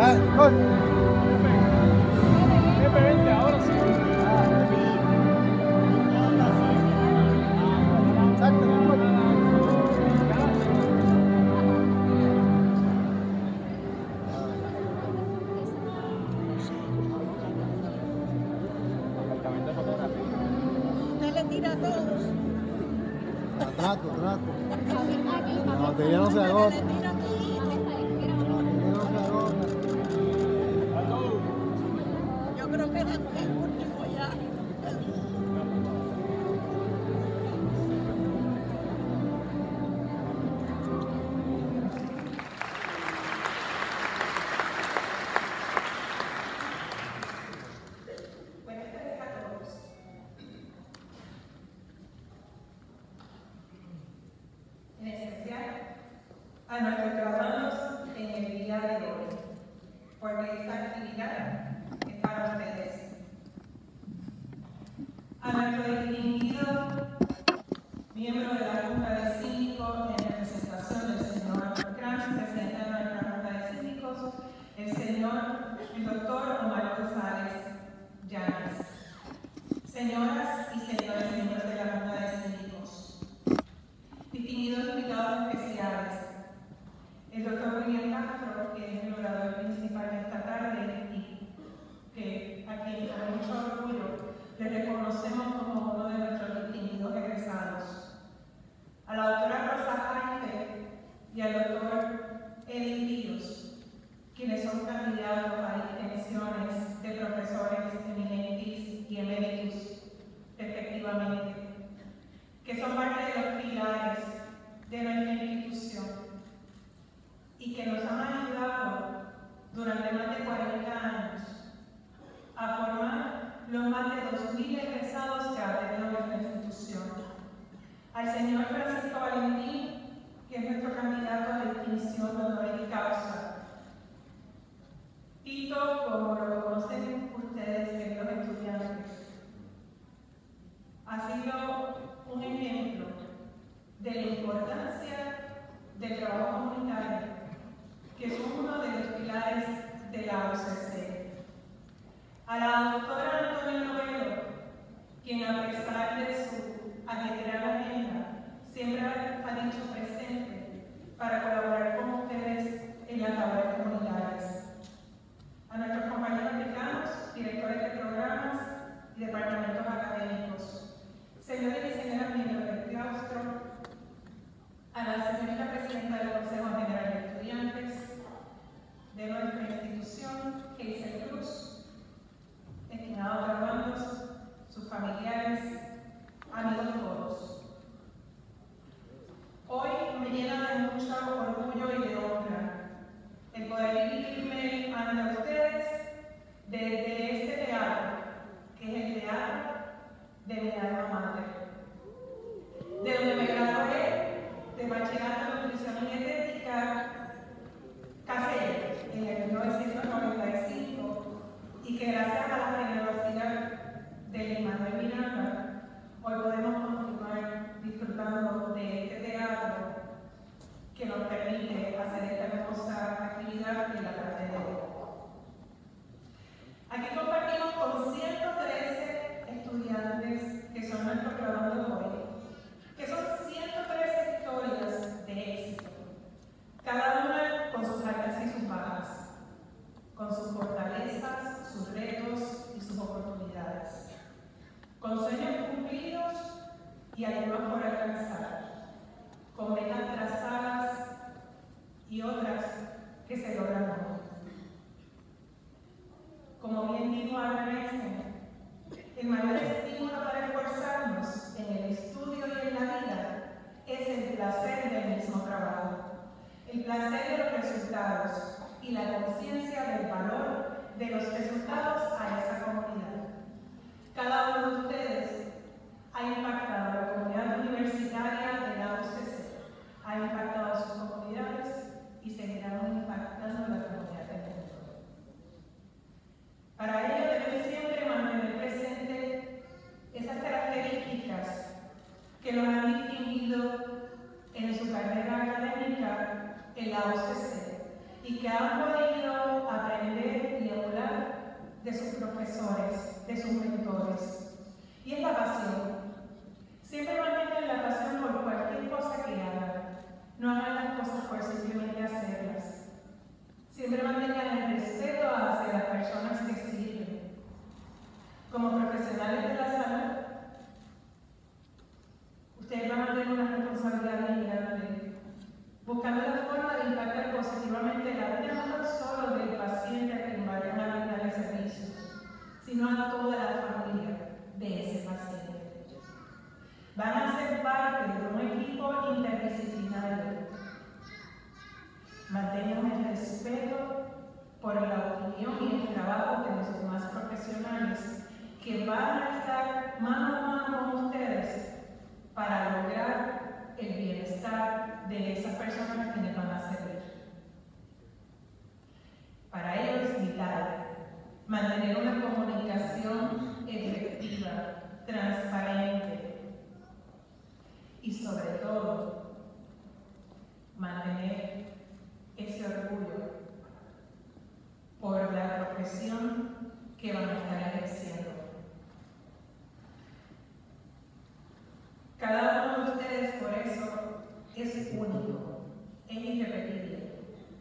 Usted le tira a todos. Trato, trato. La batería no se agota. Yo creo que es el último ya. En especial a nuestros graduados en el día de hoy, porque esta actividad es para ustedes. A nuestro distinguido miembro de la Junta de Síndicos en representación del señor Kranz, presidente de nuestra Junta de Síndicos, el señor, el doctor Omar González Llanes. Señoras y señores miembros de la Junta de Síndicos, distinguidos invitados especiales, el doctor William Castro, que es el orador principal de esta tarde y que a quien con mucho orgullo le reconocemos como uno de nuestros distinguidos egresados, a la doctora Rosa Jaime y al doctor Edith Ríos, quienes son candidatos a distinciones de profesores eminentis y emeritus, respectivamente, que son parte de los pilares de nuestra institución y que nos han ayudado durante más de cuarenta años a formar los más de dos mil egresados que ha tenido nuestra institución. Al señor Francisco Valentín, que es nuestro candidato a distinción de honoris causa. Tito, como lo conocen ustedes, queridos estudiantes, ha sido un ejemplo de la importancia del trabajo comunitario, que es uno de los pilares de la U C C. A la doctora Antonia Novelo, quien a pesar de su ajetreada agenda, siempre ha dicho presente para colaborar con ustedes en las labores comunitarias. A nuestros compañeros mexicanos, directores de programas y departamentos académicos, señores y señoras miembros del claustro, a la señorita presidenta del Consejo General de Estudiantes de nuestra institución, Hazel Cruz, estimados graduandos, sus familiares, amigos todos. Hoy me llena de mucho orgullo y de honra el poder dirigirme ante ustedes desde este teatro, que es el teatro de mi alma mater, de donde me gradué de bachillerato en nutrición y dietética casero en el mil novecientos noventa y cinco y que gracias a la generosidad del Manuel Miranda hoy podemos continuar disfrutando de este teatro que nos permite hacer esta hermosa actividad en la tarde de hoy. Aquí compartimos con ciento trece estudiantes que son nuestros graduandos hoy, que son ciento trece historias de éxito, cada una con sus altas y sus bajas, con sus fortalezas, sus retos y sus oportunidades, con sueños cumplidos y algunos por alcanzar, con metas trazadas y otras que se logran hoy. Como bien dijo Albert Einstein, el mayor estímulo para esforzarnos en el estudio y en la vida es el placer del mismo trabajo, el placer de los resultados y la conciencia del valor de los resultados a esa comunidad. Cada uno de ustedes ha impactado a la comunidad universitaria de la U C C, ha impactado a sus comunidades y seguirán impactando a la comunidad del mundo. Para ello deben siempre mantener presente esas características que los han distinguido en su carrera académica en la U C C y que han podido aprender de sus mentores. Y es la pasión. Siempre mantengan la pasión por cualquier cosa que hagan. No hagan las cosas por simplemente hacerlas. Siempre mantengan el respeto hacia las personas que sirven. Como profesionales de la salud, ustedes van a tener una responsabilidad muy grande, buscando la forma de impactar positivamente la vida no solo del paciente a quien vayan a brindarle servicios, sino a toda la familia de ese paciente. Van a ser parte de un equipo interdisciplinario. Mantengan el respeto por la opinión y el trabajo de los demás profesionales que van a estar mano a mano con ustedes para lograr el bienestar de esas personas a quienes van a servir. Para ello es vital mantener una comunicación efectiva, transparente y sobre todo mantener ese orgullo por la profesión que van a estar ejerciendo. Cada uno de ustedes por eso es único, es irrepetible.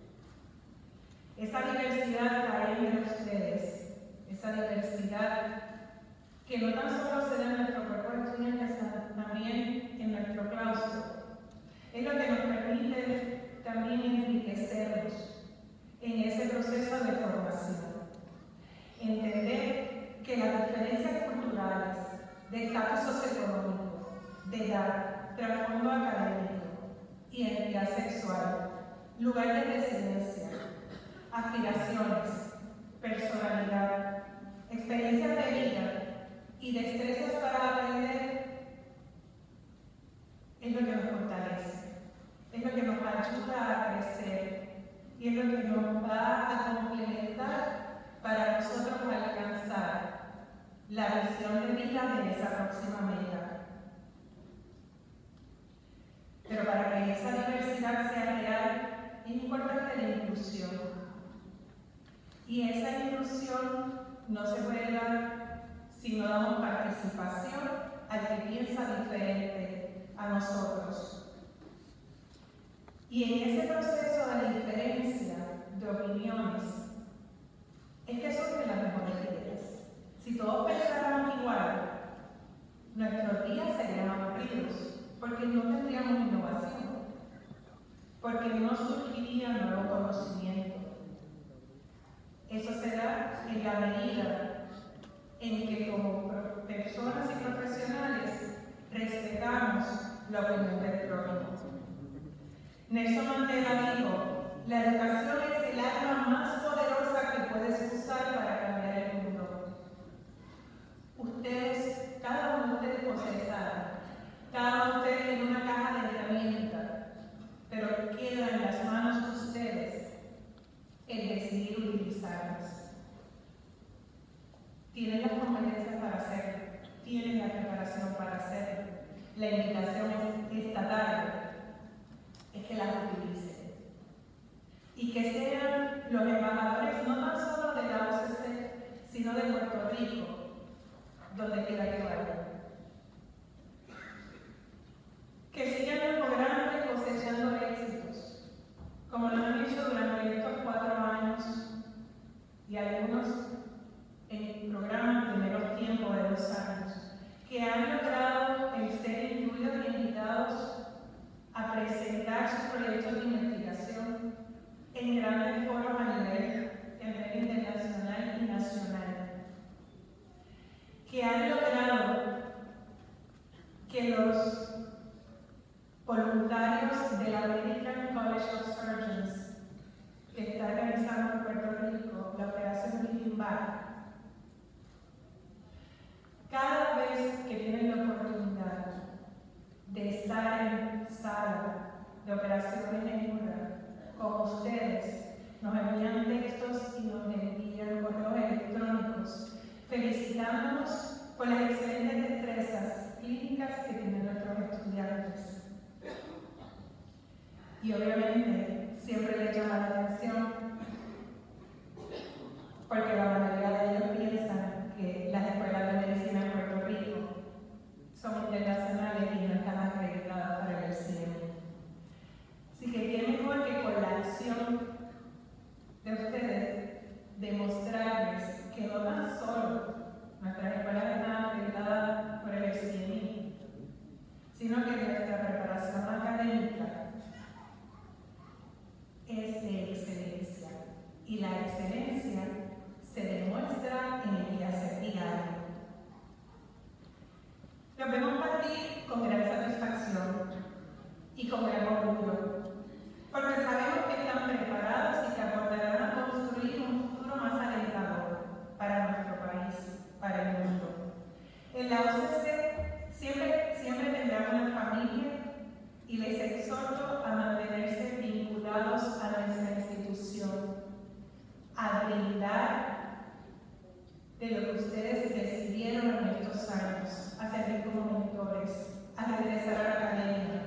Esa diversidad que hay en ustedes, esa diversidad que no tan solo se da en nuestro cuerpo de estudiantes, también en nuestro claustro, es lo que nos permite también enriquecernos en ese proceso de formación. Entender que las diferencias culturales, de estatus socioeconómico, de edad, trasfondo académico, identidad sexual, lugar de residencia, aspiraciones, personalidad, experiencias de vida y destrezas para aprender es lo que nos fortalece, es lo que nos ayuda a crecer y es lo que nos va a complementar para nosotros alcanzar la visión de vida de esa próxima meta. Pero para que esa diversidad sea real, es importante la inclusión. Y esa inclusión no se puede dar si no damos participación al que piensa diferente a nosotros. Y en ese proceso de diferencia de opiniones, es que surgen las mejores ideas. Si todos pensáramos igual, nuestros días serían aburridos, porque no tendríamos innovación, porque no surgiría nuevo conocimiento. Eso será en la medida en que como personas y profesionales respetamos la opinión del prójimo. Nelson Mandela dijo, la educación es el arma más poderosa que puedes usar para cambiar el mundo. Ustedes, cada uno de ustedes posee esa arma. Cada uno de ustedes tiene una caja de herramientas, pero queda en las manos de ustedes el decidir utilizarlas. Tienen las competencias para hacerlo, tienen la preparación para hacerlo. La invitación es esta tarde, es que las utilicen. Y que sean los embajadores no tan solo de la U C C, sino de Puerto Rico, donde quiera que vayan. Que sigan logrando y cosechando éxitos, como lo han hecho durante estos cuatro años y algunos en programas de menos tiempo de dos años, que han logrado el ser incluidos y invitados a presentar sus proyectos de investigación en grandes foros a nivel, a nivel internacional y nacional, que han logrado que los voluntarios de la American College of Surgeons que está realizando en Puerto Rico la operación Giving Back, cada vez que tienen la oportunidad de estar en sala de operaciones en cura con ustedes, nos envían textos y nos envían correos electrónicos felicitándonos por las excelentes destrezas clínicas que tienen nuestros estudiantes. Y obviamente siempre les llama la atención porque la mayoría de ellos piensan que las escuelas excelencia se demuestra en el quehacer diario. Los vemos partir con gran satisfacción y con gran orgullo, porque sabemos que están preparados y que aportarán a construir un futuro más alentador para nuestro país, para el mundo. En la O C C siempre, siempre tendrán una familia y les exhorto a mantenerse vinculados a nuestra institución, a brindar de lo que ustedes decidieron en estos años, a servir como mentores, a regresar a la academia.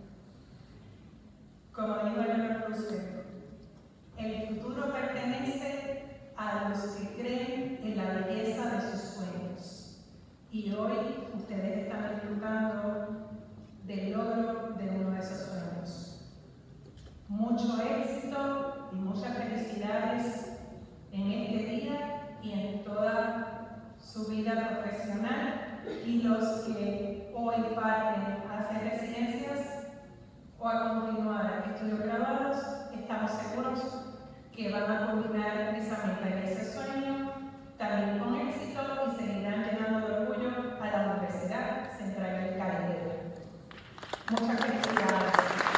Como dijo el Roosevelt, el futuro pertenece a los que creen en la belleza de sus sueños. Y hoy ustedes están disfrutando del logro de uno de esos sueños. Mucho éxito y muchas felicidades en este día y en toda su vida profesional, y los que hoy parten a hacer residencias o a continuar estudios graduados, estamos seguros que van a culminar esa meta y ese sueño también con éxito y seguirán llenando de orgullo a la Universidad Central del Caribe. Muchas felicidades.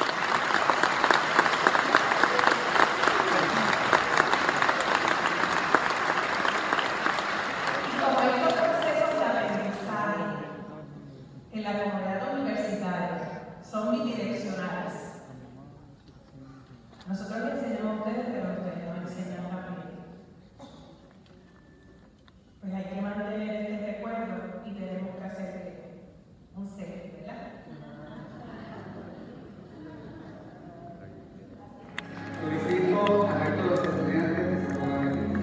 Y como estos procesos de aprendizaje en la comunidad universitaria son bidireccionales, nosotros les enseñamos a ustedes, pero ustedes nos enseñan a mí. Pues hay que mantener este recuerdo y tenemos que hacer un selfie, ¿verdad? Solicito al resto de los estudiantes que se pongan de pie.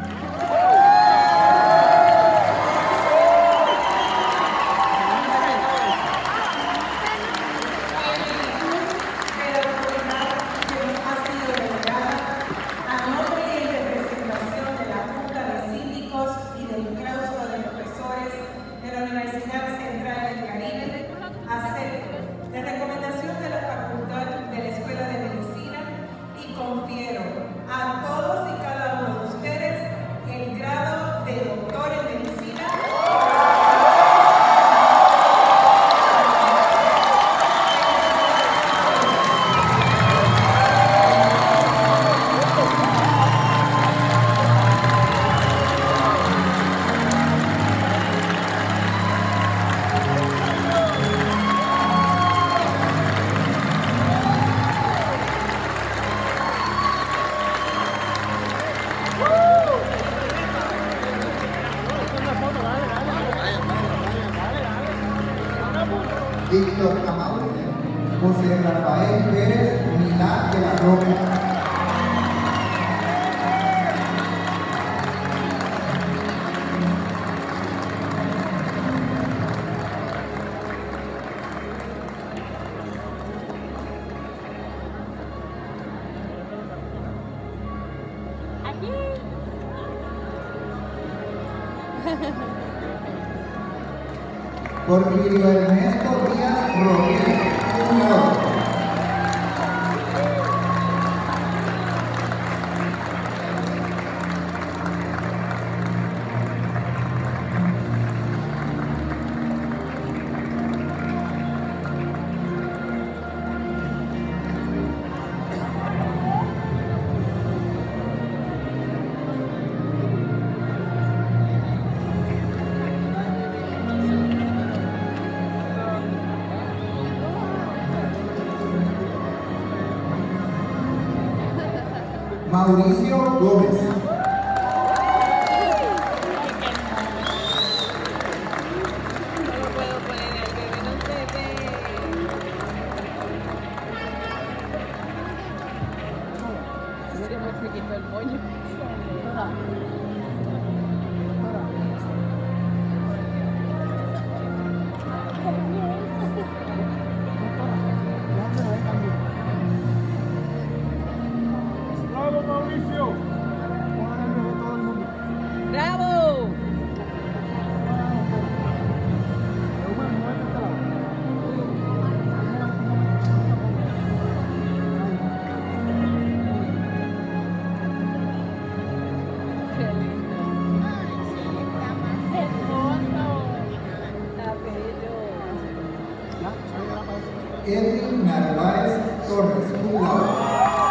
Víctor Amauri, José Rafael Pérez Milán de la Roca. Porfirio Ernesto Díaz Rodríguez, junior. Mauricio Gómez. Mauricio. Edwin Narváez Torres, cum laude.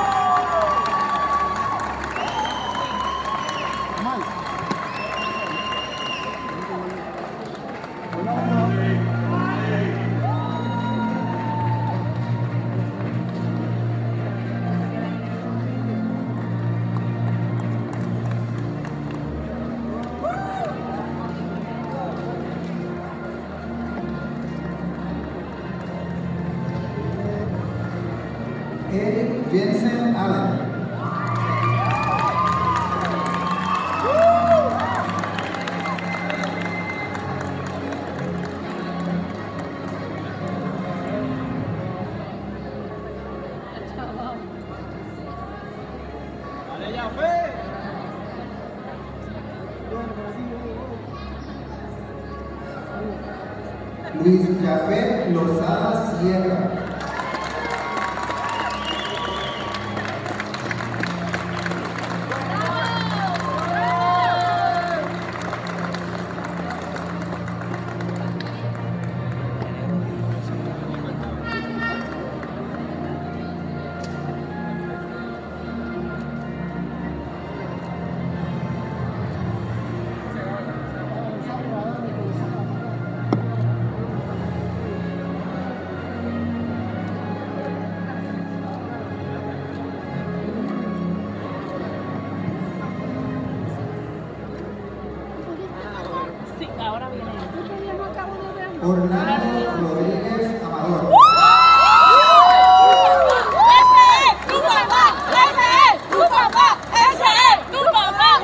Eric Jensen Allen. Luis Jafet Lozada Sierra. Orlando Rodríguez Amador. ¡Ese es tu papá! ¡Ese es tu papá! ¡Ese es tu papá!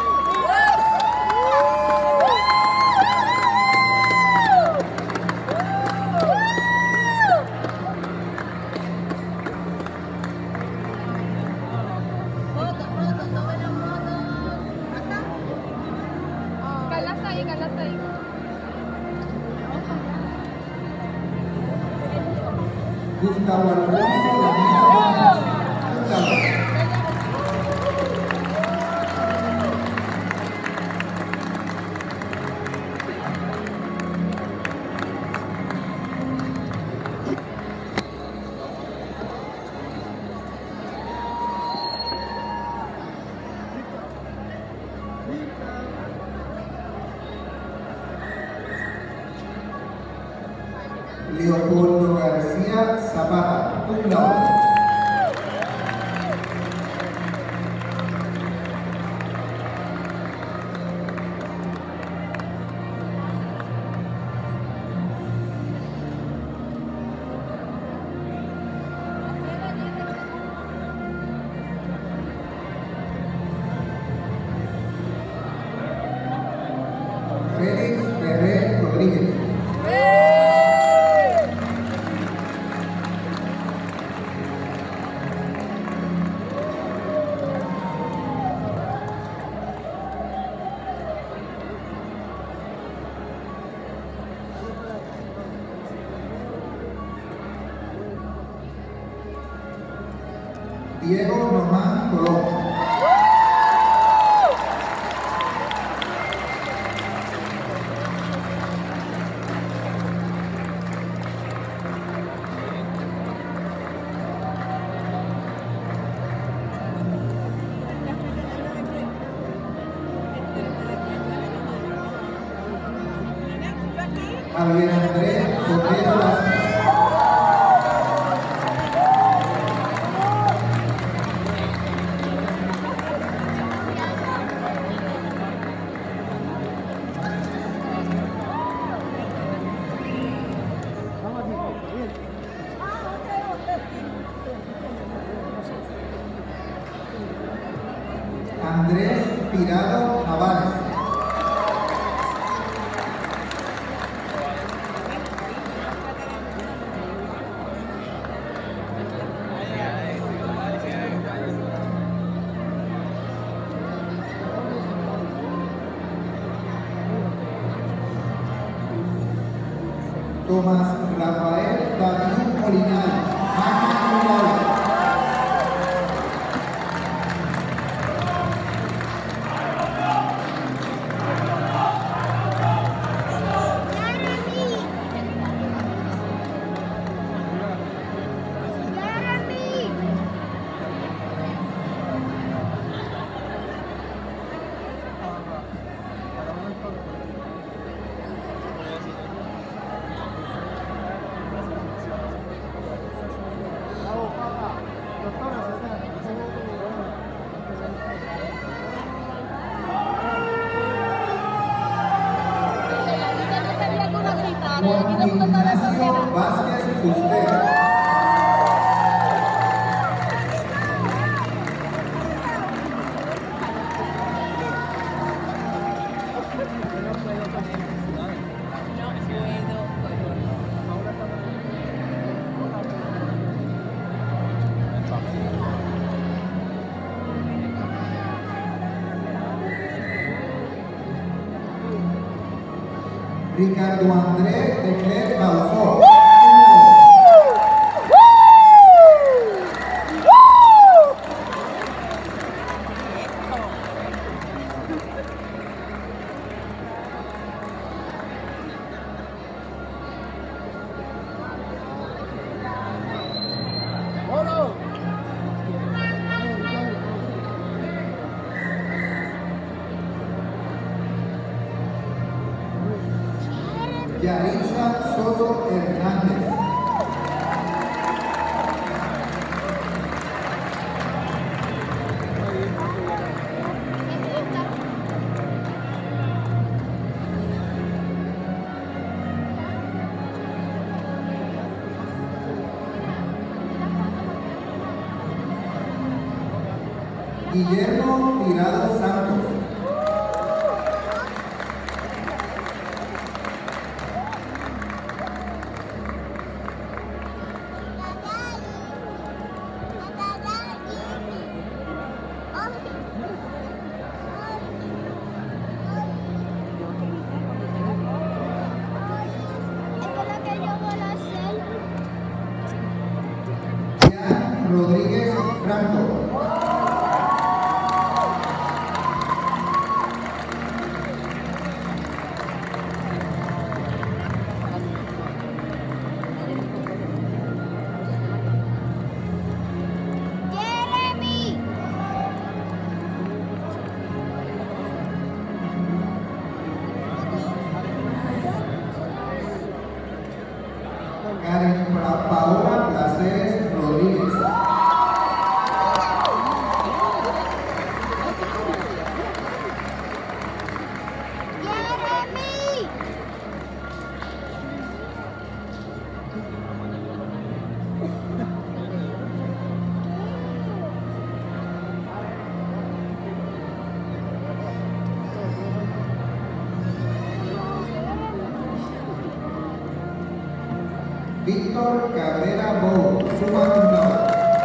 Foto, foto, toma la foto. Acá. Carla está ahí, Carla está ahí. Gustavo Alfonso Lamina Gómez. Leopoldo García Zapata, cum laude. Félix Ferrer Rodríguez. Diego Román Colón. Javier Andrés Cordero Vázquez. Andrés Tirado Navarez. Tomás Rafael David Molinari, magna cum laude. Juan Ignacio Vázquez Fuster. Ricardo Andrés de Cler Bauzó. Yaritza Soto Hernández. Guillermo Tirado Santos. Rodríguez Franco. Karen Paola Placeres Rodríguez. Víctor Cabrera Bo, suma fundador.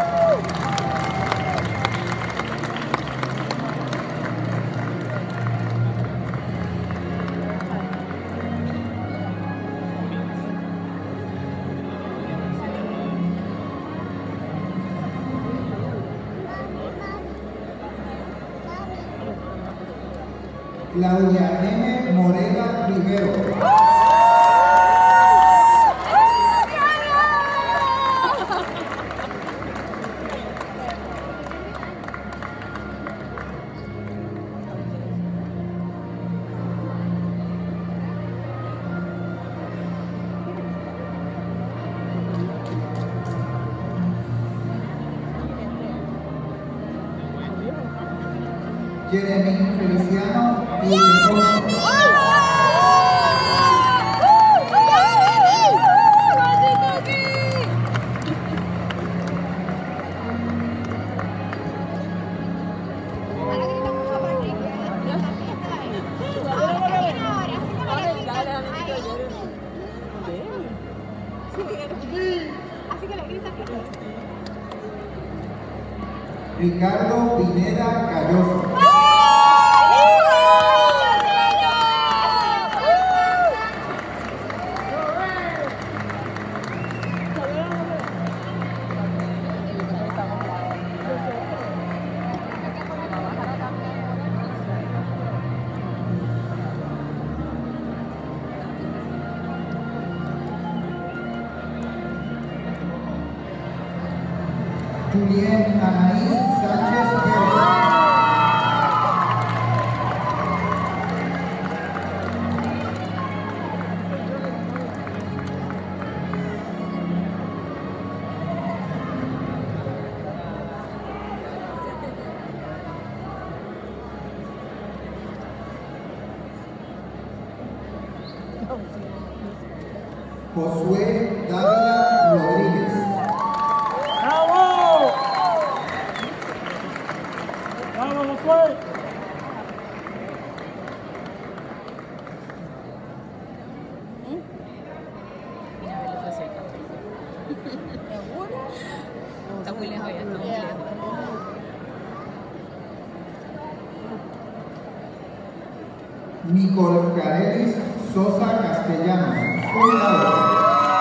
Claudia M. Morena Rivero. Jeremy Feliciano y Ricardo Pineda Calloso. Julien Anaís Sánchez Pérez. Josué Dávila Rodríguez. ¡Bravo! ¡Bravo, Josué! Está muy lejos ya, está muy lejos. Nicole Carelis Sosa Castellanos. Un lado.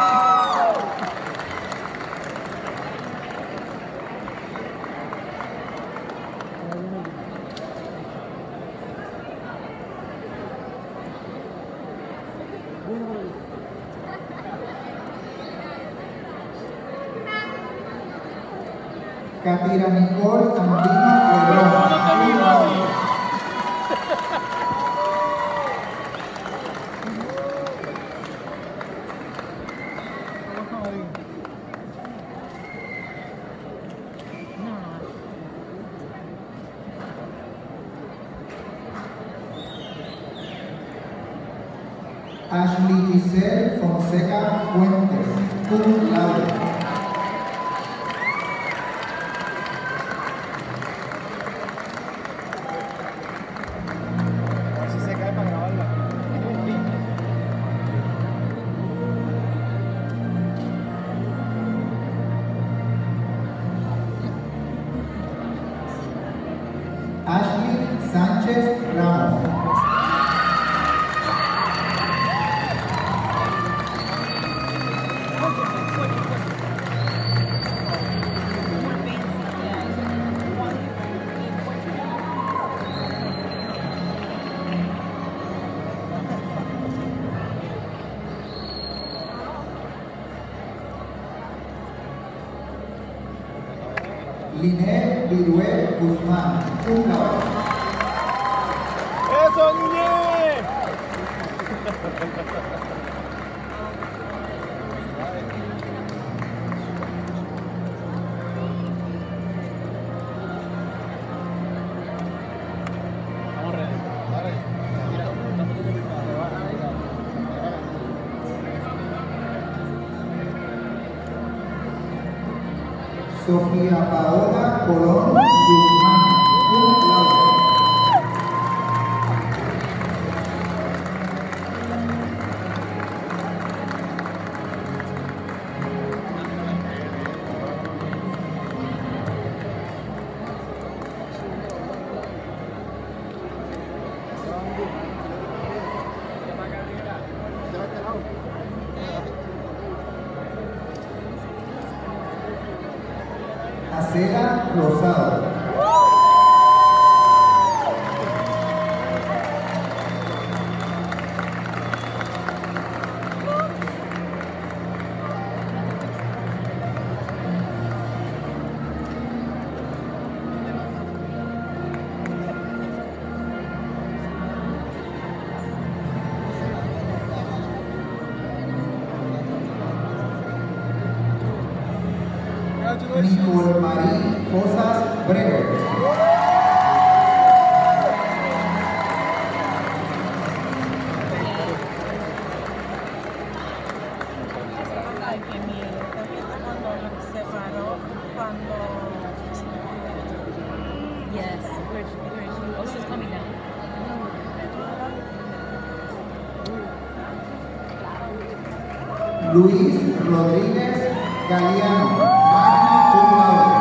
Catira Nicole Andina Pedrón. Un lado. Ashley Giselle Fonseca Fuentes, cum laude. Así se cae para grabarla. Ashley Sánchez Ramos. Linet Viruel Guzmán, cum laude. ¡Eso, niñe! Vamos, ready. Sofía Paola Colón Guzmán, cum laude. Acela Rosado. Nicole Marie Fosas Breger. Ay, qué miedo. Cuando se paró, cuando... Yes, where she, where she, oh, she's coming down. Luis Rodríguez Galeano, magna cum laude.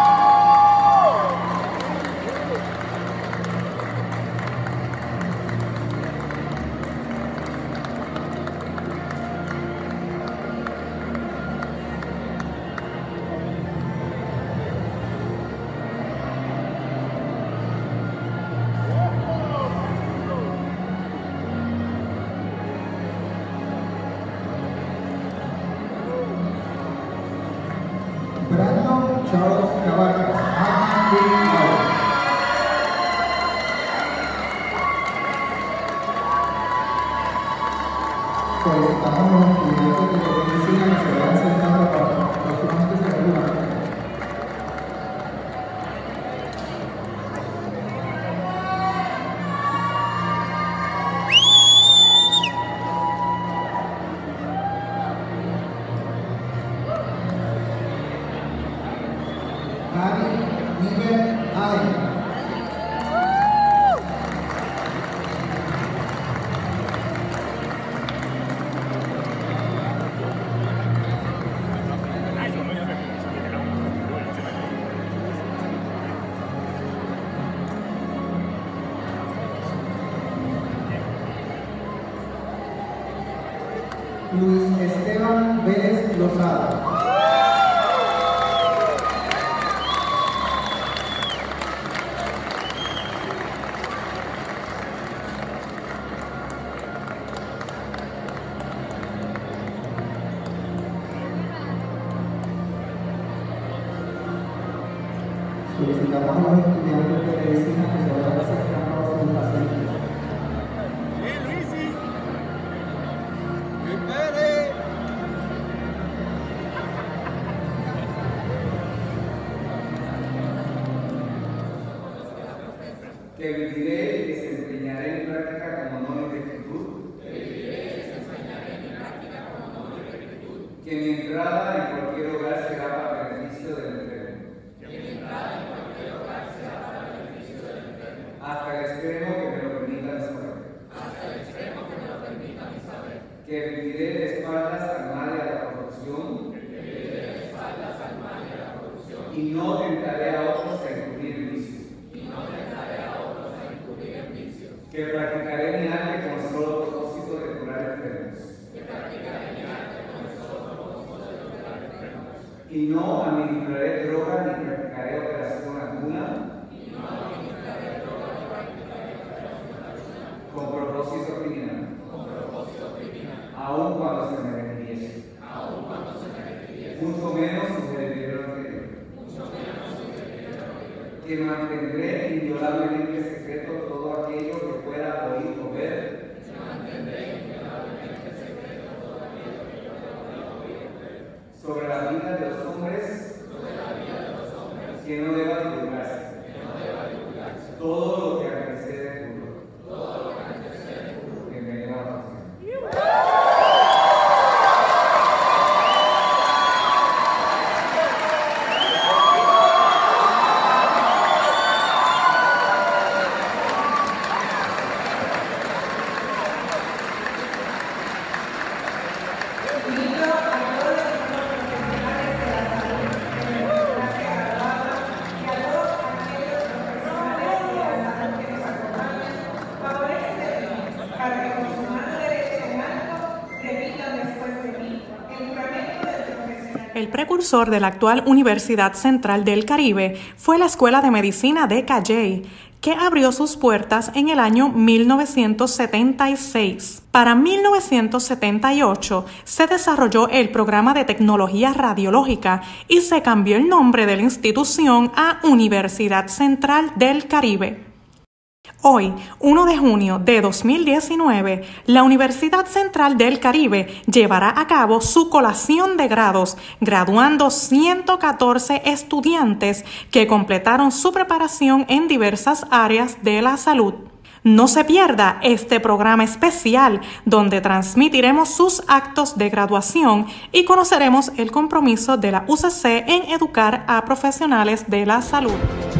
Brandon Charles Cavacas, magna cum laude. Solicitamos a los estudiantes de medicina que se vayan sentando para próximamente se regular. Jennifer Allen. Luis Esteban Vélez Lozada. Solicitamos a los estudiantes de medicina que se vayan acercando a sus pacientes. Que viviré y desempeñaré mi práctica como don y rectitud. Que mi entrada en cualquier hogar será para beneficio del enfermo. Hasta el extremo que me lo permita mi saber. Que viviré de espaldas al mal y a la corrupción. Y no tentaré a otros a encubrir el vicio. Que practicaré mi arte con el solo propósito de curar enfermos. Y no administraré droga ni practicaré operación alguna con propósito criminal, aun cuando se me requiriese, mucho menos si se debiera anterior. Que mantendré inviolablemente secreto todo aquello que pueda oír o ver. Sobre la vida de los hombres, que no deba divulgarse. Todo lo que antecede el puro. Que me lleva a la pasión. El precursor de la actual Universidad Central del Caribe fue la Escuela de Medicina de Calley, que abrió sus puertas en el año mil novecientos setenta y seis. Para mil novecientos setenta y ocho se desarrolló el programa de tecnología radiológica y se cambió el nombre de la institución a Universidad Central del Caribe. Hoy, primero de junio de dos mil diecinueve, la Universidad Central del Caribe llevará a cabo su colación de grados, graduando ciento catorce estudiantes que completaron su preparación en diversas áreas de la salud. No se pierda este programa especial donde transmitiremos sus actos de graduación y conoceremos el compromiso de la U C C en educar a profesionales de la salud.